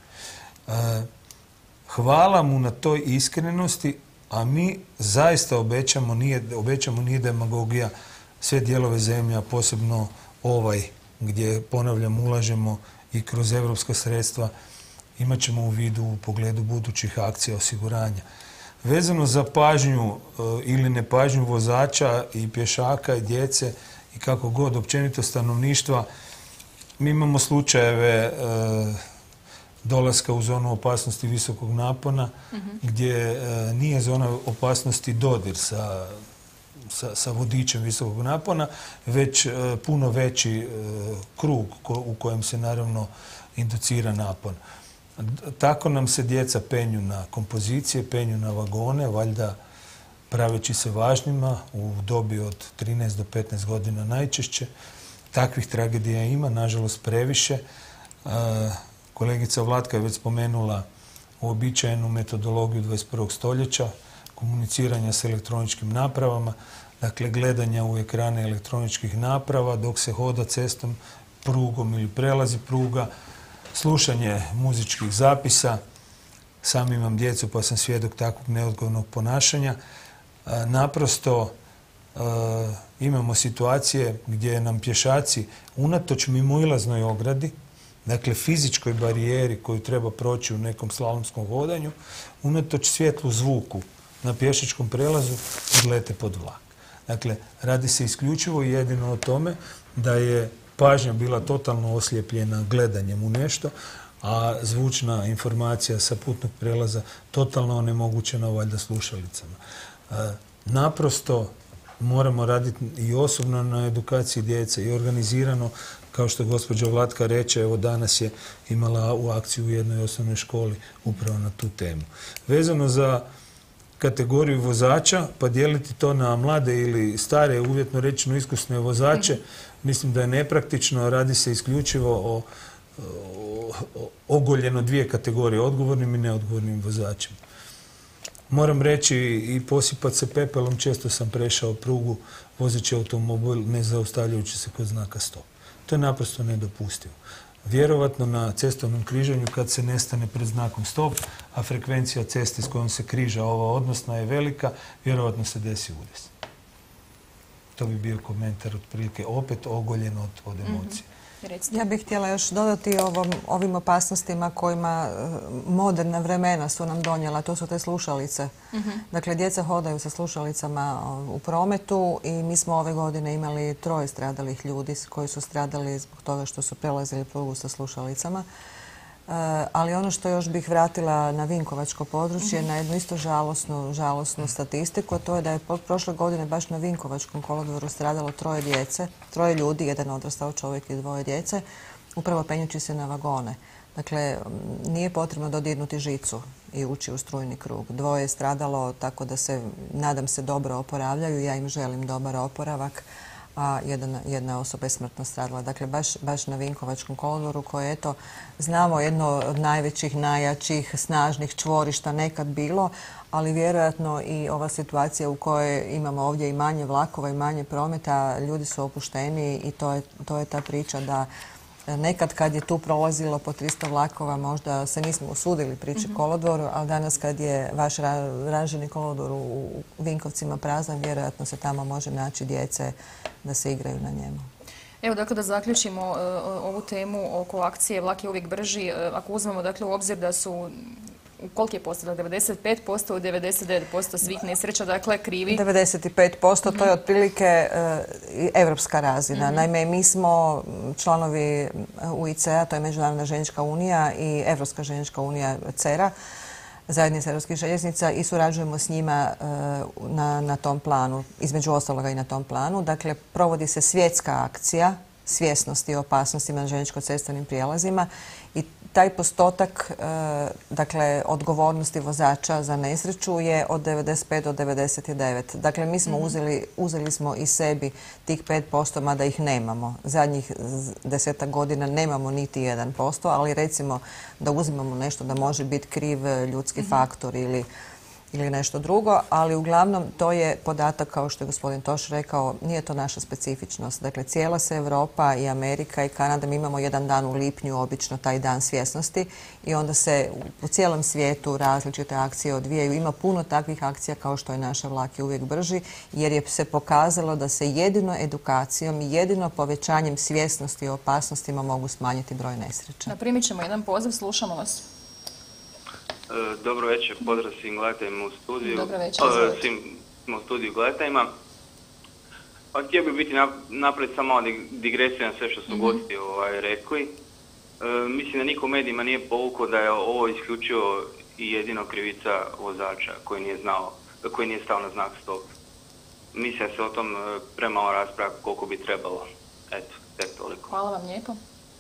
Hvala mu na toj iskrenosti, a mi zaista obećamo, nije demagogija, sve dijelove zemlje, a posebno gdje, ponavljam, ulažemo i kroz evropska sredstva, imat ćemo u vidu u pogledu budućih akcija osiguranja. Vezano za pažnju ili nepažnju vozača i pješaka i djece i kako god općenito stanovništva, mi imamo slučajeve dolaska u zonu opasnosti visokog napona, gdje nije zona opasnosti dodir sa vodičem visokog napona, već puno veći krug u kojem se naravno inducira napon. Tako nam se djeca penju na kompozicije, penju na vagone, valjda praveći se važnima u dobi od 13 do 15 godina najčešće. Takvih tragedija ima, nažalost previše. Kolegica Vlatka je već spomenula uobičajenu metodologiju 21. stoljeća, komuniciranja s elektroničkim napravama, dakle gledanja u ekrane elektroničkih naprava dok se hoda cestom, prugom ili prelazi pruga, slušanje muzičkih zapisa. Sam imam djecu pa sam svjedok takvog neodgovornog ponašanja. naprosto imamo situacije gdje nam pješaci unatoč mimoilaznoj ogradi, dakle fizičkoj barijeri koju treba proći u nekom slalomskom hodanju, unatoč svjetlu zvuku na pješačkom prelazu odlete pod vlak. Dakle, radi se isključivo i jedino o tome da je pažnja bila totalno oslijepljena gledanjem u nešto, a zvučna informacija sa putnog prelaza totalno onemogućena valjda slušalicama. Naprosto moramo raditi i osobno na edukaciji djece i organizirano, kao što gospođa Vlatka reče, evo danas je imala u akciju u jednoj osnovnoj školi upravo na tu temu. Vezano za kategoriju vozača, pa dijeliti to na mlade ili stare, uvjetno rečeno iskusne vozače, mislim da je nepraktično. Radi se isključivo o ogoljeno dvije kategorije, odgovornim i neodgovornim vozačima. Moram reći i posipati se pepelom, često sam prešao prugu vozeći automobil ne zaustavljajući se kod znaka stop. To je naprosto nedopustivo. Vjerovatno na cestovnom križanju kad se nestane pred znakom stop, a frekvencija ceste s kojom se križa ova odnosna je velika, vjerovatno se desi udes. To bi bio komentar otprilike opet ogoljen od emocije. Ja bih htjela još dodati ovim opasnostima kojima moderna vremena su nam donijela. To su te slušalice. Dakle, djeca hodaju sa slušalicama u prometu i mi smo ove godine imali 3 stradalih ljudi koji su stradali zbog toga što su prelazili prugu sa slušalicama. Ali ono što još bih vratila na Vinkovačko područje, na jednu isto žalosnu statistiku, a to je da je prošle godine baš na Vinkovačkom kolodvoru stradalo 3 djece, 3 ljudi, 1 odrastao čovjek i 2 djece, upravo penjući se na vagone. Dakle, nije potrebno dodirnuti žicu i ući u strujni krug. 2 je stradalo, tako da se, nadam se, dobro oporavljaju. Ja im želim dobar oporavak, a jedna osoba je smrtno stradala. Dakle, baš na Vinkovačkom kolodvoru koje, eto, znamo jedno od najvećih, najjačih, snažnih čvorišta nekad bilo, ali vjerojatno i ova situacija u kojoj imamo ovdje i manje vlakova i manje prometa, ljudi su opušteniji i to je ta priča da nekad kad je tu prolazilo po 300 vlakova možda se nismo usudili prići kolodvoru, ali danas kad je vaš ranžirni kolodvor u Vinkovcima prazan, vjerojatno se tamo može naći djece da se igraju na njemu. Evo, dakle, da zaključimo ovu temu oko akcije Vlak je uvijek brži. Ako uzmemo, dakle, u obzir da su koliki je postotak? 95% od 99% svih nesreća, dakle, krivi? 95%, to je otprilike evropska razina. Naime, mi smo članovi UIC-a, to je Međunarodna željeznička unija i Evropska željeznička unija CERA, zajednica europskih željeznica, i surađujemo s njima na tom planu, između ostaloga i na tom planu. Dakle, provodi se svjetska akcija svjesnosti o opasnostima na željezničko-cestovnim prijelazima i taj postotak, dakle, odgovornosti vozača za nesreću je od 95 do 99. Dakle, mi smo uzeli smo i sebi tih 5%, mada ih nemamo. Zadnjih 10 godina nemamo niti 1%, ali recimo da uzimamo nešto da može biti kriv ljudski faktor ili nešto drugo, ali uglavnom to je podatak, kao što je gospodin Toš rekao, nije to naša specifičnost. Dakle, cijela se Europa i Amerika i Kanada, mi imamo jedan dan u lipnju, obično taj dan svjesnosti, i onda se u cijelom svijetu različite akcije odvijaju. Ima puno takvih akcija kao što je naša Vlak je uvijek brži, jer je se pokazalo da se jedino edukacijom i jedino povećanjem svjesnosti o opasnostima mogu smanjiti broj nesreća. Primit ćemo jedan poziv, slušamo vas. Dobro večer, pozdrav svim gledateljima u studiju. Dobro večer, svim u studiju gledateljima. Pa htio bih biti napraviti samo malo digresiju na sve što su gosti rekli. Mislim da niko u medijima nije povukao da je ovo isključivo i jedino krivica vozača koji nije stao na znak stop. Mislim da se o tom premalo raspravlja koliko bi trebalo. Eto, tek toliko. Hvala vam lijepo.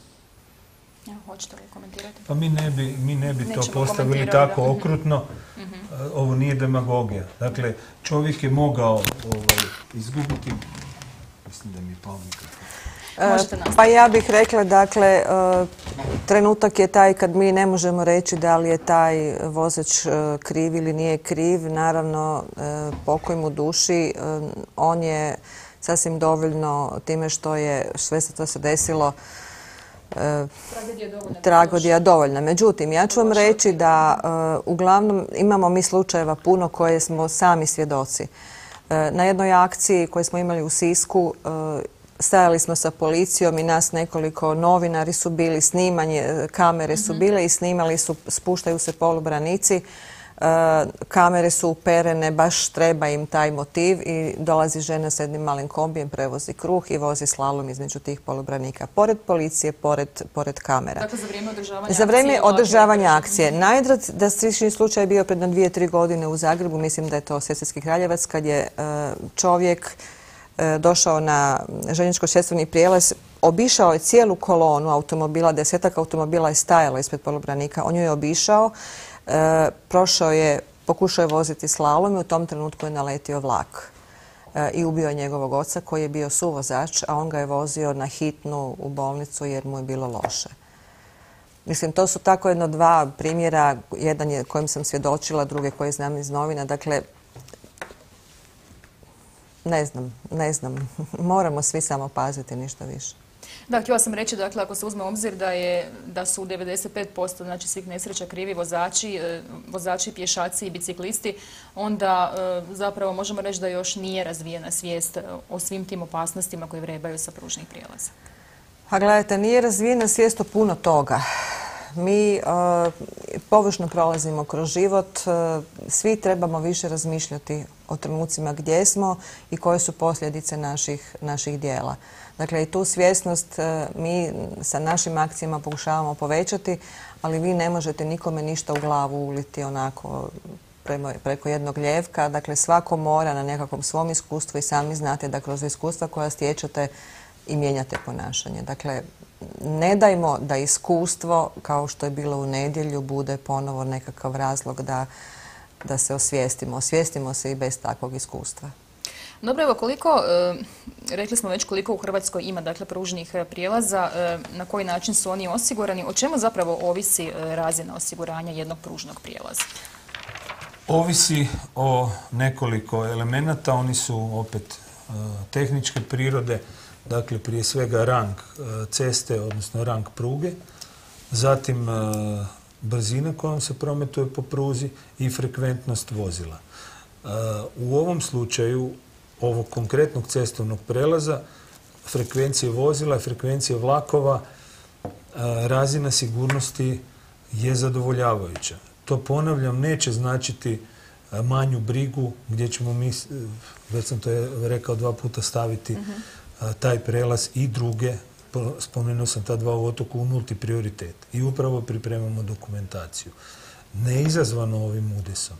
Hoćete li komentirati? Pa mi ne bi to postavili tako okrutno. Ovo nije demagogija. Dakle, čovjek je mogao izgubiti. Mislim da mi je pao mikrofon. Pa ja bih rekla, dakle, trenutak je taj kad mi ne možemo reći da li je taj vozač kriv ili nije kriv. Naravno, pokoj mu duši, on je sasvim dovoljno time što je sve se to se desilo tragedija dovoljna. Međutim, ja ću vam reći da uglavnom imamo mi slučajeva puno koje smo sami svjedoci. Na jednoj akciji koju smo imali u Sisku stajali smo sa policijom i nas nekoliko novinari su bili, snimanje, kamere su bile i snimali su, spuštaju se polubranici. Kamere su uperene, baš treba im taj motiv i dolazi žena s jednim malim kombijem, prevozi kruh i vozi slalom između tih polubranika. Pored policije, pored kamera. Dakle, za vrijeme održavanja akcije? Za vrijeme održavanja akcije. Najdrastičniji slučaj je bio pred 2-3 godine u Zagrebu, mislim da je to Sesvetski Kraljevac, kad je čovjek došao na željezničko-cestovni prijelaz, obišao je cijelu kolonu automobila, 10-ak automobila je stajalo ispred polubranika, on ju je obišao, prošao je, pokušao je voziti slalom i u tom trenutku je naletio vlak i ubio je njegovog oca koji je bio suvozač, a on ga je vozio na hitnu u bolnicu jer mu je bilo loše. Mislim, to su tako jedno 2 primjera, jedan je kojim sam svjedočila, druge koje znam iz novina, dakle, ne znam, moramo svi samo paziti, ništa više. Da, htjela sam reći, dakle, ako se uzme obzir da su u 95% znači, svih nesreća krivi vozači, pješaci i biciklisti, onda zapravo možemo reći da još nije razvijena svijest o svim tim opasnostima koje vrebaju sa pružnih prijelaza. A gledajte, nije razvijena svijest o puno toga. Mi površno prolazimo kroz život, svi trebamo više razmišljati o trenucima gdje smo i koje su posljedice naših dijela. Dakle, i tu svjesnost mi sa našim akcijama pokušavamo povećati, ali vi ne možete nikome ništa u glavu uliti onako preko jednog ljevka. Dakle, svako mora na nekakvom svom iskustvu i sami znate da kroz iskustva koja stječete i mijenjate ponašanje. Dakle, ne dajmo da iskustvo, kao što je bilo u nedjelju, bude ponovo nekakav razlog da se osvijestimo. Osvijestimo se i bez takvog iskustva. Dobro, evo koliko, rekli smo već koliko u Hrvatskoj ima dakle pružnih prijelaza, na koji način su oni osigurani, o čemu zapravo ovisi razina osiguranja jednog pružnog prijelaza? Ovisi o nekoliko elemenata, oni su opet tehničke prirode, dakle prije svega rang ceste, odnosno rang pruge, zatim brzina kojom se prometuje po pruzi i frekventnost vozila. U ovom slučaju ovog konkretnog cestovnog prelaza, frekvencije vozila i frekvencije vlakova, razina sigurnosti je zadovoljavajuća. To, ponavljam, neće značiti manju brigu gdje ćemo mi, već sam to rekao 2 puta, staviti taj prelaz i druge, spomenuo sam ta 2 u Otoku, u nulti prioritet. I upravo pripremamo dokumentaciju. Neizazvano ovim udesom.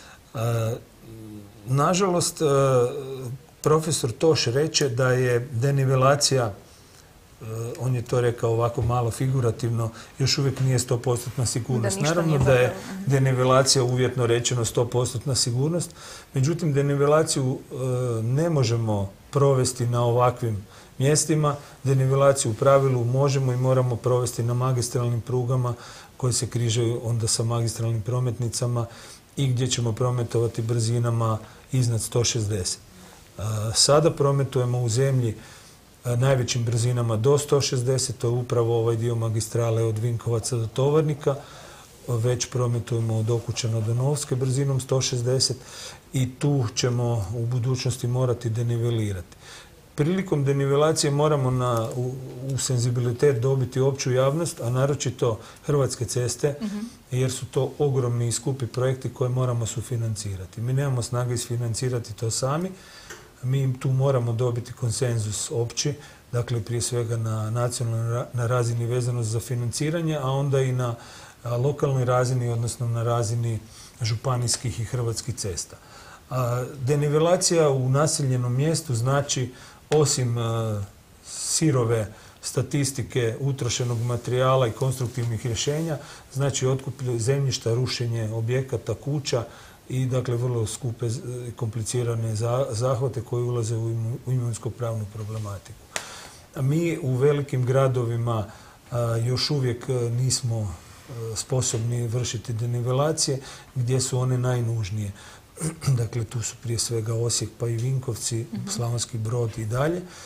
Nažalost, profesor Toš reče da je denivelacija, on je to rekao ovako malo figurativno, još uvijek nije 100% sigurnost. Naravno da je denivelacija uvjetno rečeno 100% sigurnost, međutim denivelaciju ne možemo provesti na ovakvim mjestima. Denivelaciju u pravilu možemo i moramo provesti na magistralnim prugama koje se križaju onda sa magistralnim prometnicama i gdje ćemo prometovati brzinama iznad 160. Sada prometujemo u zemlji najvećim brzinama do 160, to je upravo ovaj dio magistrale od Vinkovaca do Tovarnika. Već prometujemo od Okučana do Novske brzinom 160 i tu ćemo u budućnosti morati denivelirati. Prilikom denivelacije moramo u senzibilitet dobiti opću javnost, a naročito Hrvatske ceste, jer su to ogromni i skupi projekti koje moramo sufinancirati. Mi nemamo snage isfinancirati to sami, mi tu moramo dobiti konsenzus opći, dakle prije svega na nacionalnoj razini vezano za financiranje, a onda i na lokalnoj razini, odnosno na razini županijskih i hrvatskih cesta. Denivelacija u naseljenom mjestu znači, osim sirove statistike utrošenog materijala i konstruktivnih rješenja, znači otkup zemljišta, rušenje objekata, kuća i dakle vrlo skupe i komplicirane zahvate koji ulaze u imovinsko-pravnu problematiku. Mi u velikim gradovima još uvijek nismo sposobni vršiti denivelacije gdje su one najnužnije. Dakle, tu su prije svega Osijek pa i Vinkovci, Slavonski Brod i dalje.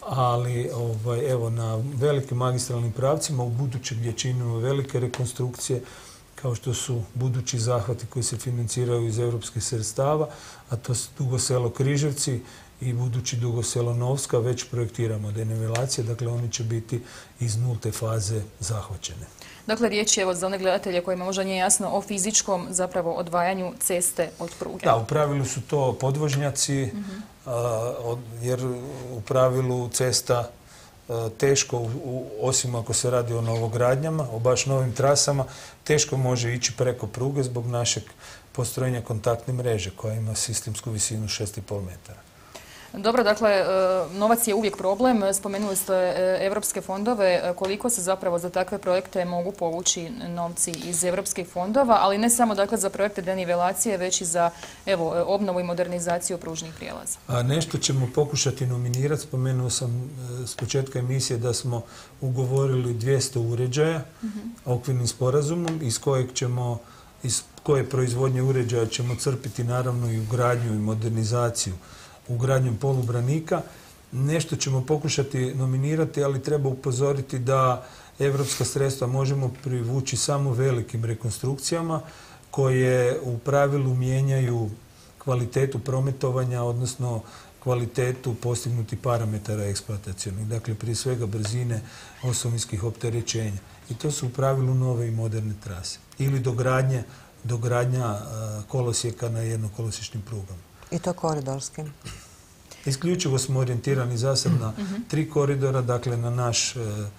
ali evo na velikim magistralnim pravcima u buduće gdje činimo velike rekonstrukcije, kao što su budući zahvati koji se financiraju iz europskih sredstava, a to su Dugo Selo-Križevci i budući Dugo Selo-Novska, već projektiramo denivelacije, dakle oni će biti iz nulte faze zahvaćene. Dakle, riječ je za one gledatelje kojima možda nije jasno o fizičkom zapravo odvajanju ceste od pruge. Da, u pravilu su to podvožnjaci, jer u pravilu cesta teško, osim ako se radi o novogradnjama, o baš novim trasama, teško može ići preko pruge zbog našeg postrojenja kontaktne mreže koja ima sistemsku visinu 6,5 metara. Dobro, dakle, novac je uvijek problem. Spomenuli ste evropske fondove. Koliko se zapravo za takve projekte mogu povući novci iz evropskih fondova, ali ne samo dakle za projekte denivelacije, već i za obnovu i modernizaciju pružnih prijelaza? Nešto ćemo pokušati nominirati. Spomenuo sam s početka emisije da smo ugovorili 200 uređaja okvirnim sporazumom iz koje proizvodnje uređaja ćemo crpiti naravno i ugradnju i modernizaciju ugradnjom polubranika. Nešto ćemo pokušati nominirati, ali treba upozoriti da evropska sredstva možemo privući samo velikim rekonstrukcijama koje u pravilu mijenjaju kvalitetu prometovanja, odnosno kvalitetu postignutih parametara eksploatacionih. Dakle, prije svega brzine osovinskih opterećenja. I to su u pravilu nove i moderne trase. Ili dogradnja kolosijeka na jednokolosječnim prugama. I to koridorskim? Isključivo smo orijentirani za sad na 3 koridora, dakle na naš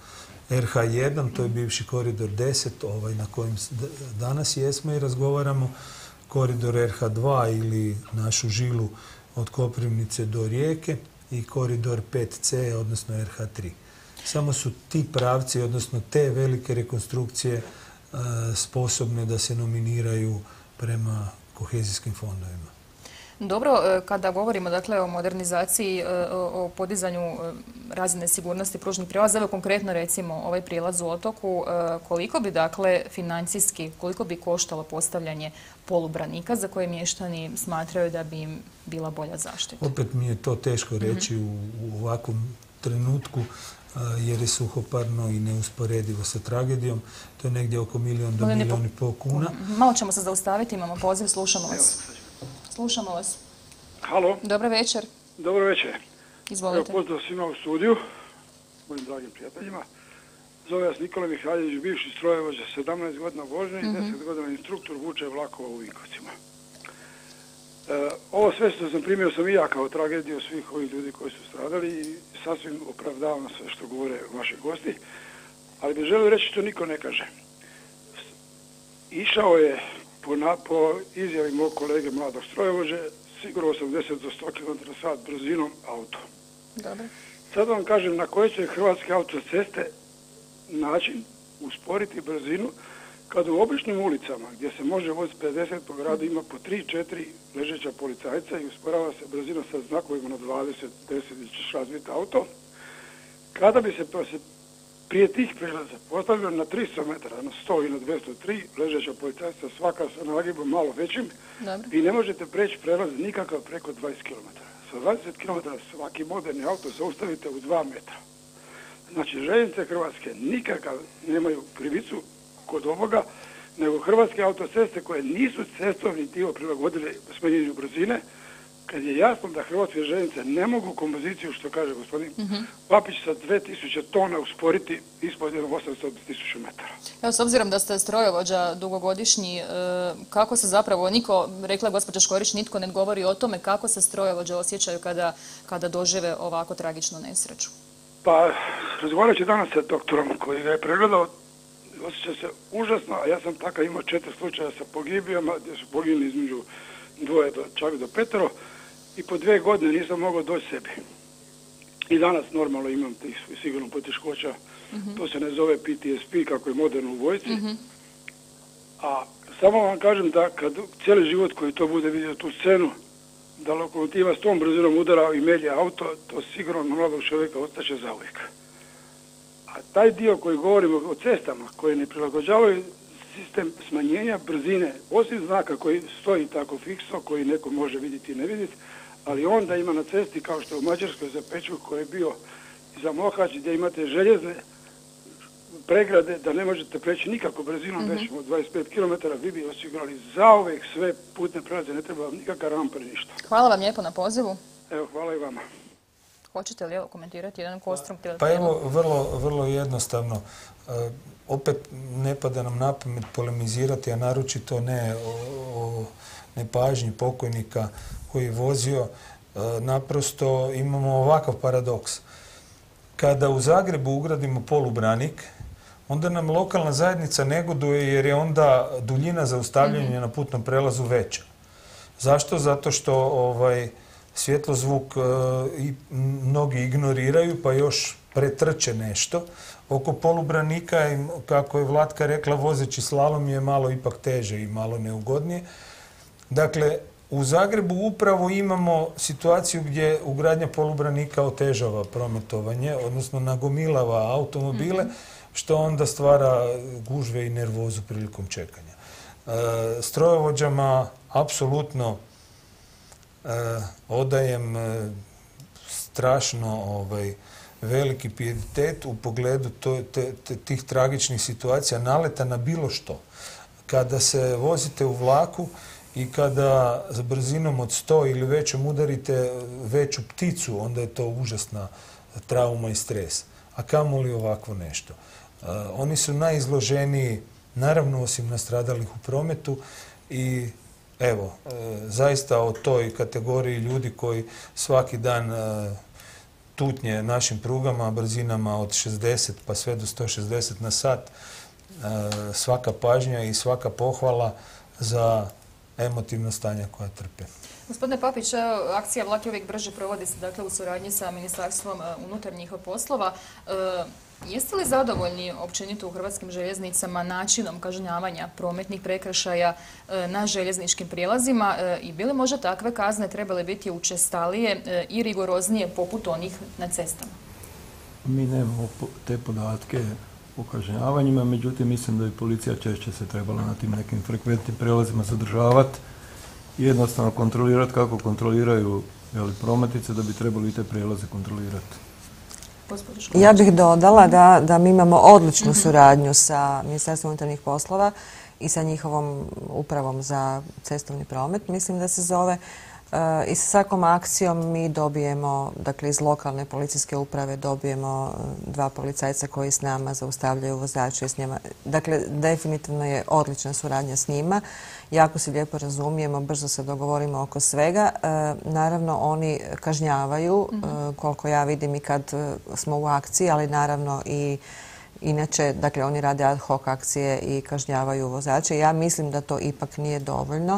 RH1, to je bivši koridor 10, na kojem danas jesmo i razgovaramo, koridor RH2 ili našu žilu od Koprivnice do Rijeke i koridor 5C, odnosno RH3. Samo su ti pravci, odnosno te velike rekonstrukcije sposobne da se nominiraju prema kohezijskim fondovima. Dobro, kada govorimo dakle o modernizaciji, o podizanju razine sigurnosti pružnih prijelaza, evo konkretno recimo ovaj prijelaz u Otoku, koliko bi dakle financijski, koliko bi koštalo postavljanje polubranika za koje mještani smatraju da bi im bila bolja zaštita? Opet mi je to teško reći u ovakvom trenutku jer je suhoparno i neusporedivo sa tragedijom. To je negdje oko 1 do 1,5 milijuna kuna. Malo ćemo se zaustaviti, imamo poziv, slušamo vas. Slušamo vas. Halo. Dobro večer. Dobro večer. Izvolite. Pozdrav svima u studiju, mojim dragim prijateljima. Zove vas Nikola Mihaljević, bivši strojovođa, 17 godina vožnje i 10 godina instruktor vuče vlakova u Vinkovcima. Ovo sve što sam primio sam i ja kao tragediju svih ovih ljudi koji su stradali i sasvim opravdavam sve što govore vaši gosti, ali bih želio reći što niko ne kaže. Išao je po izjavi mog kolege mladog strojovođe sigurno 80 do 100 km/h brzinom auto. Dobro. Sad vam kažem na koje će hrvatske autoceste način usporiti brzinu kad u običnim ulicama gdje se može voziti 50 po gradu ima po 3-4 ležeća policajca i usporava se brzina sa znakovima na 20, 10 i ćeš razviti auto. Kada bi se prije tih prelaza postavljeno na 300 metara, na 100 i na 203 ležeća policajca, svaka sa nagibom malo većim, vi ne možete preći prelaz nikakav preko 20 km. Sa 20 km svaki moderni auto zaustavite u 2 metra. Znači, željeznice Hrvatske nikakav nemaju krivicu kod ovoga, nego hrvatske autoceste koje nisu cestovni dio prilagodile smanjenju brzine, kad je jasno da hrvatske željeznice ne mogu kompoziciju, što kaže gospodin Papić, sa 2000 tona usporiti ispod 800.000 metara. Evo, s obzirom da ste strojovođa dugogodišnji, kako se zapravo, rekla je gospođa Škorić, nitko ne govori o tome kako se strojovođe osjećaju kada dožive ovako tragičnu nesreću? Pa, razgovarajući danas sa doktorom koji ga je pregledao, osjeća se užasno, a ja sam takav imao 4 slučaja sa pogibijama, gdje su poginuli između 2 čak do 5, i po 2 godine nisam mogao doći sebi. I danas normalno imam tih sigurno poteškoća, to se ne zove PTSP kako je moderno u vojsci, a samo vam kažem da kad cijeli život koji to bude vidio tu scenu, da lokomotiva s tom brzinom udara i melje auto, to sigurno mladog čovjeka ostaće zauvijek. A taj dio koji govorimo o cestama, koje ne prilagođavaju sistem smanjenja brzine, osim znaka koji stoji tako fiksno, koji neko može vidjeti i ne vidjeti, ali onda ima na cesti, kao što je u Mađarskoj za Peču, koji je bio za Mohač gdje imate željezne pregrade da ne možete preći nikako brzinom većom od 25 km, vi bi osigurali zauvijek sve putne prelaze, ne treba vam nikakva rampa ni ništa. Hvala vam lijepo na pozivu. Evo, hvala i vama. Hoćete li komentirati jedan konstruktivan Pa prijedlog? evo, vrlo jednostavno. Opet ne pada nam na pamet polemizirati, a naročito ne o nepažnji pokojnika koji je vozio. Naprosto imamo ovakav paradoks. Kada u Zagrebu ugradimo polubranik, onda nam lokalna zajednica negoduje jer je onda duljina zaustavljanja na putnom prelazu veća. Zašto? Zato što svjetlozvuk mnogi ignoriraju pa još pretrče nešto. Oko polubranika, kako je Vlatka rekla, vozeći slalom je malo ipak teže i malo neugodnije. Dakle, u Zagrebu upravo imamo situaciju gdje ugradnja polubranika otežava prometovanje, odnosno nagomilava automobile, što onda stvara gužve i nervozu prilikom čekanja. Strojovođama apsolutno odajem strašno veliki pijetet u pogledu tih tragičnih situacija, naleta na bilo što. Kada se vozite u vlaku i kada za brzinom od 100 ili većom udarite veću pticu, onda je to užasna trauma i stres. A kamoli ovakvo nešto. Oni su najizloženiji, naravno osim nastradalih u prometu, i evo, zaista o toj kategoriji ljudi koji svaki dan tutnje našim prugama brzinama od 60 pa sve do 160 na sat, svaka pažnja i svaka pohvala za emotivno stanje koja trpe. Gospodine Papić, akcija Vlak je uvijek brže, provodi se dakle u suradnji sa Ministarstvom unutarnjih poslova. Jeste li zadovoljni općenito u Hrvatskim željeznicama načinom kažnjavanja prometnih prekršaja na željezničkim prijelazima i bi li možda takve kazne trebale biti učestalije i rigoroznije poput onih na cestama? Mi nemamo te podatke o kažnjavanjima, međutim mislim da i policija češće se trebala na tim nekim frekventnim prijelazima zadržavati i jednostavno kontrolirati kako kontroliraju prometnice, da bi trebali i te prijelaze kontrolirati. Ja bih dodala da mi imamo odličnu suradnju sa Ministarstvom unutarnjih poslova i sa njihovom upravom za cestovni promet, mislim da se zove. I sa svakom akcijom mi dobijemo, dakle iz lokalne policijske uprave dobijemo 2 policajca koji s nama zaustavljaju vozače s njima. Dakle, definitivno je odlična suradnja s njima. Jako se lijepo razumijemo, brzo se dogovorimo oko svega. Naravno, oni kažnjavaju, koliko ja vidim i kad smo u akciji, ali naravno i inače, dakle, oni rade ad hoc akcije i kažnjavaju vozače. Ja mislim da to ipak nije dovoljno.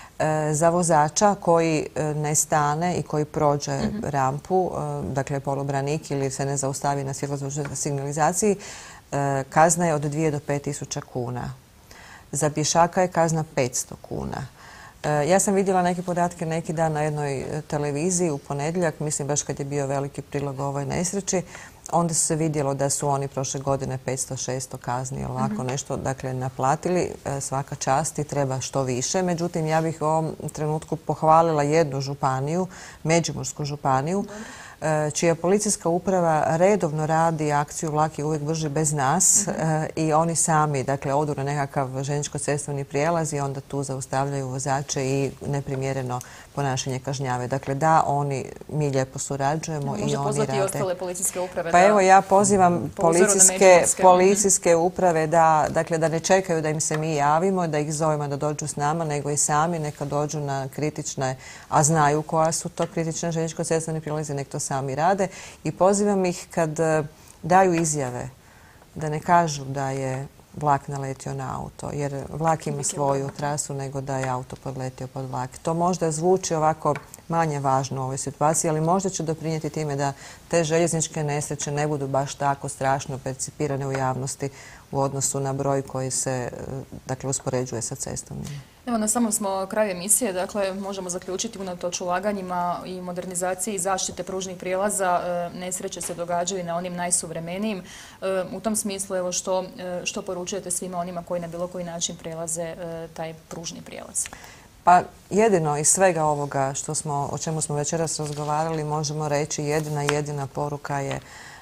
Za vozača koji ne stane i koji prođe rampu, dakle polubranik ili se ne zaustavi na svjetlosnoj signalizaciji, kazna je od 2 do 5 tisuća kuna. Za pješaka je kazna 500 kuna. Ja sam vidjela neke podatke neki dan na jednoj televiziji u ponedjeljak, mislim baš kad je bio veliki prilog o ovoj nesreći, onda se vidjelo da su oni prošle godine 500-600 kazni ili ovako nešto, dakle, naplatili. Svaka čast i treba što više. Međutim, ja bih u ovom trenutku pohvalila jednu županiju, Međimursku županiju, čija policijska uprava redovno radi akciju Vlak je uvijek brži bez nas i oni sami, dakle, odu na nekakav željezničko-cestovni prijelaz i onda tu zaustavljaju vozače i neprimjereno ponašanje kažnjave. Dakle, da, mi lijepo surađujemo i oni rade. Može pozvati i ostale policijske uprave? Pa evo, ja pozivam policijske uprave da ne čekaju da im se mi javimo, da ih zovemo da dođu s nama, nego i sami neka dođu na kritične, a znaju koja su to kritične željezničko-cestovni prijelazi, nek to sami rade. I pozivam ih kad daju izjave da ne kažu da je vlak naletio na auto, jer vlak ima svoju trasu nego da je auto podletio pod vlak. To možda zvuči ovako manje važno u ovoj situaciji, ali možda će doprinijeti time da te željezničke nesreće ne budu baš tako strašno percipirane u javnosti u odnosu na broj koji se, dakle, uspoređuje sa cestovnim. Evo, na samom smo kraju emisije, dakle, možemo zaključiti unatoč ulaganjima i modernizaciji i zaštite pružnih prijelaza, nesreće se događaju na onim najsuvremenijim. U tom smislu, evo, što poručujete svima onima koji na bilo koji način prelaze taj pružni prijelaz? Pa jedino iz svega ovoga o čemu smo večeras razgovarali možemo reći jedina poruka je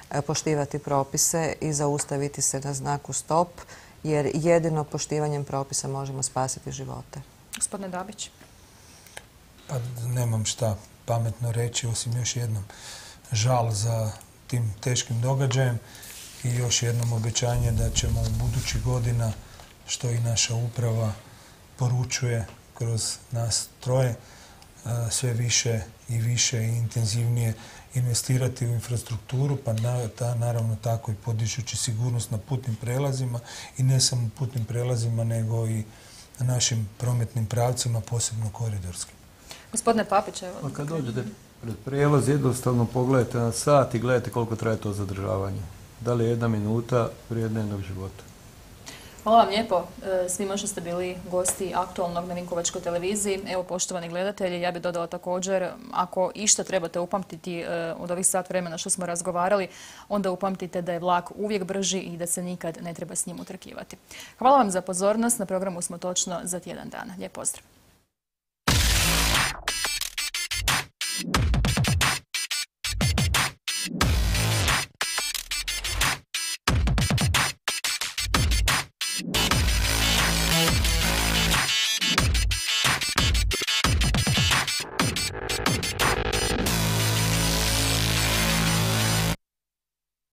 poštivati propise i zaustaviti se na znaku stop, jer jedino poštivanjem propisa možemo spasiti živote. Gospodine Dabić. Pa nemam šta pametno reći, osim još jednom žal za tim teškim događajem i još jednom obećanje da ćemo u budućih godina, što i naša uprava poručuje kroz nas troje, sve više i više i intenzivnije investirati u infrastrukturu, pa naravno tako i podižući sigurnost na putnim prelazima i ne samo putnim prelazima, nego i na našim prometnim pravcima, posebno koridorskim. Gospodine Papić, evo. Pa kad dođete pred prijelaz, jednostavno pogledajte na sat i gledajte koliko traje to zadržavanje. Da li je 1 minuta vrijedna jednog života? Hvala vam lijepo svima što ste bili gosti aktualnog na Vinkovačkoj televiziji. Evo, poštovani gledatelji, ja bih dodala također, ako išta trebate upamtiti od ovih sat vremena što smo razgovarali, onda upamtite da je vlak uvijek brži i da se nikad ne treba s njim utrkivati. Hvala vam za pozornost. Na programu smo točno za tjedan dana. Lijep pozdrav.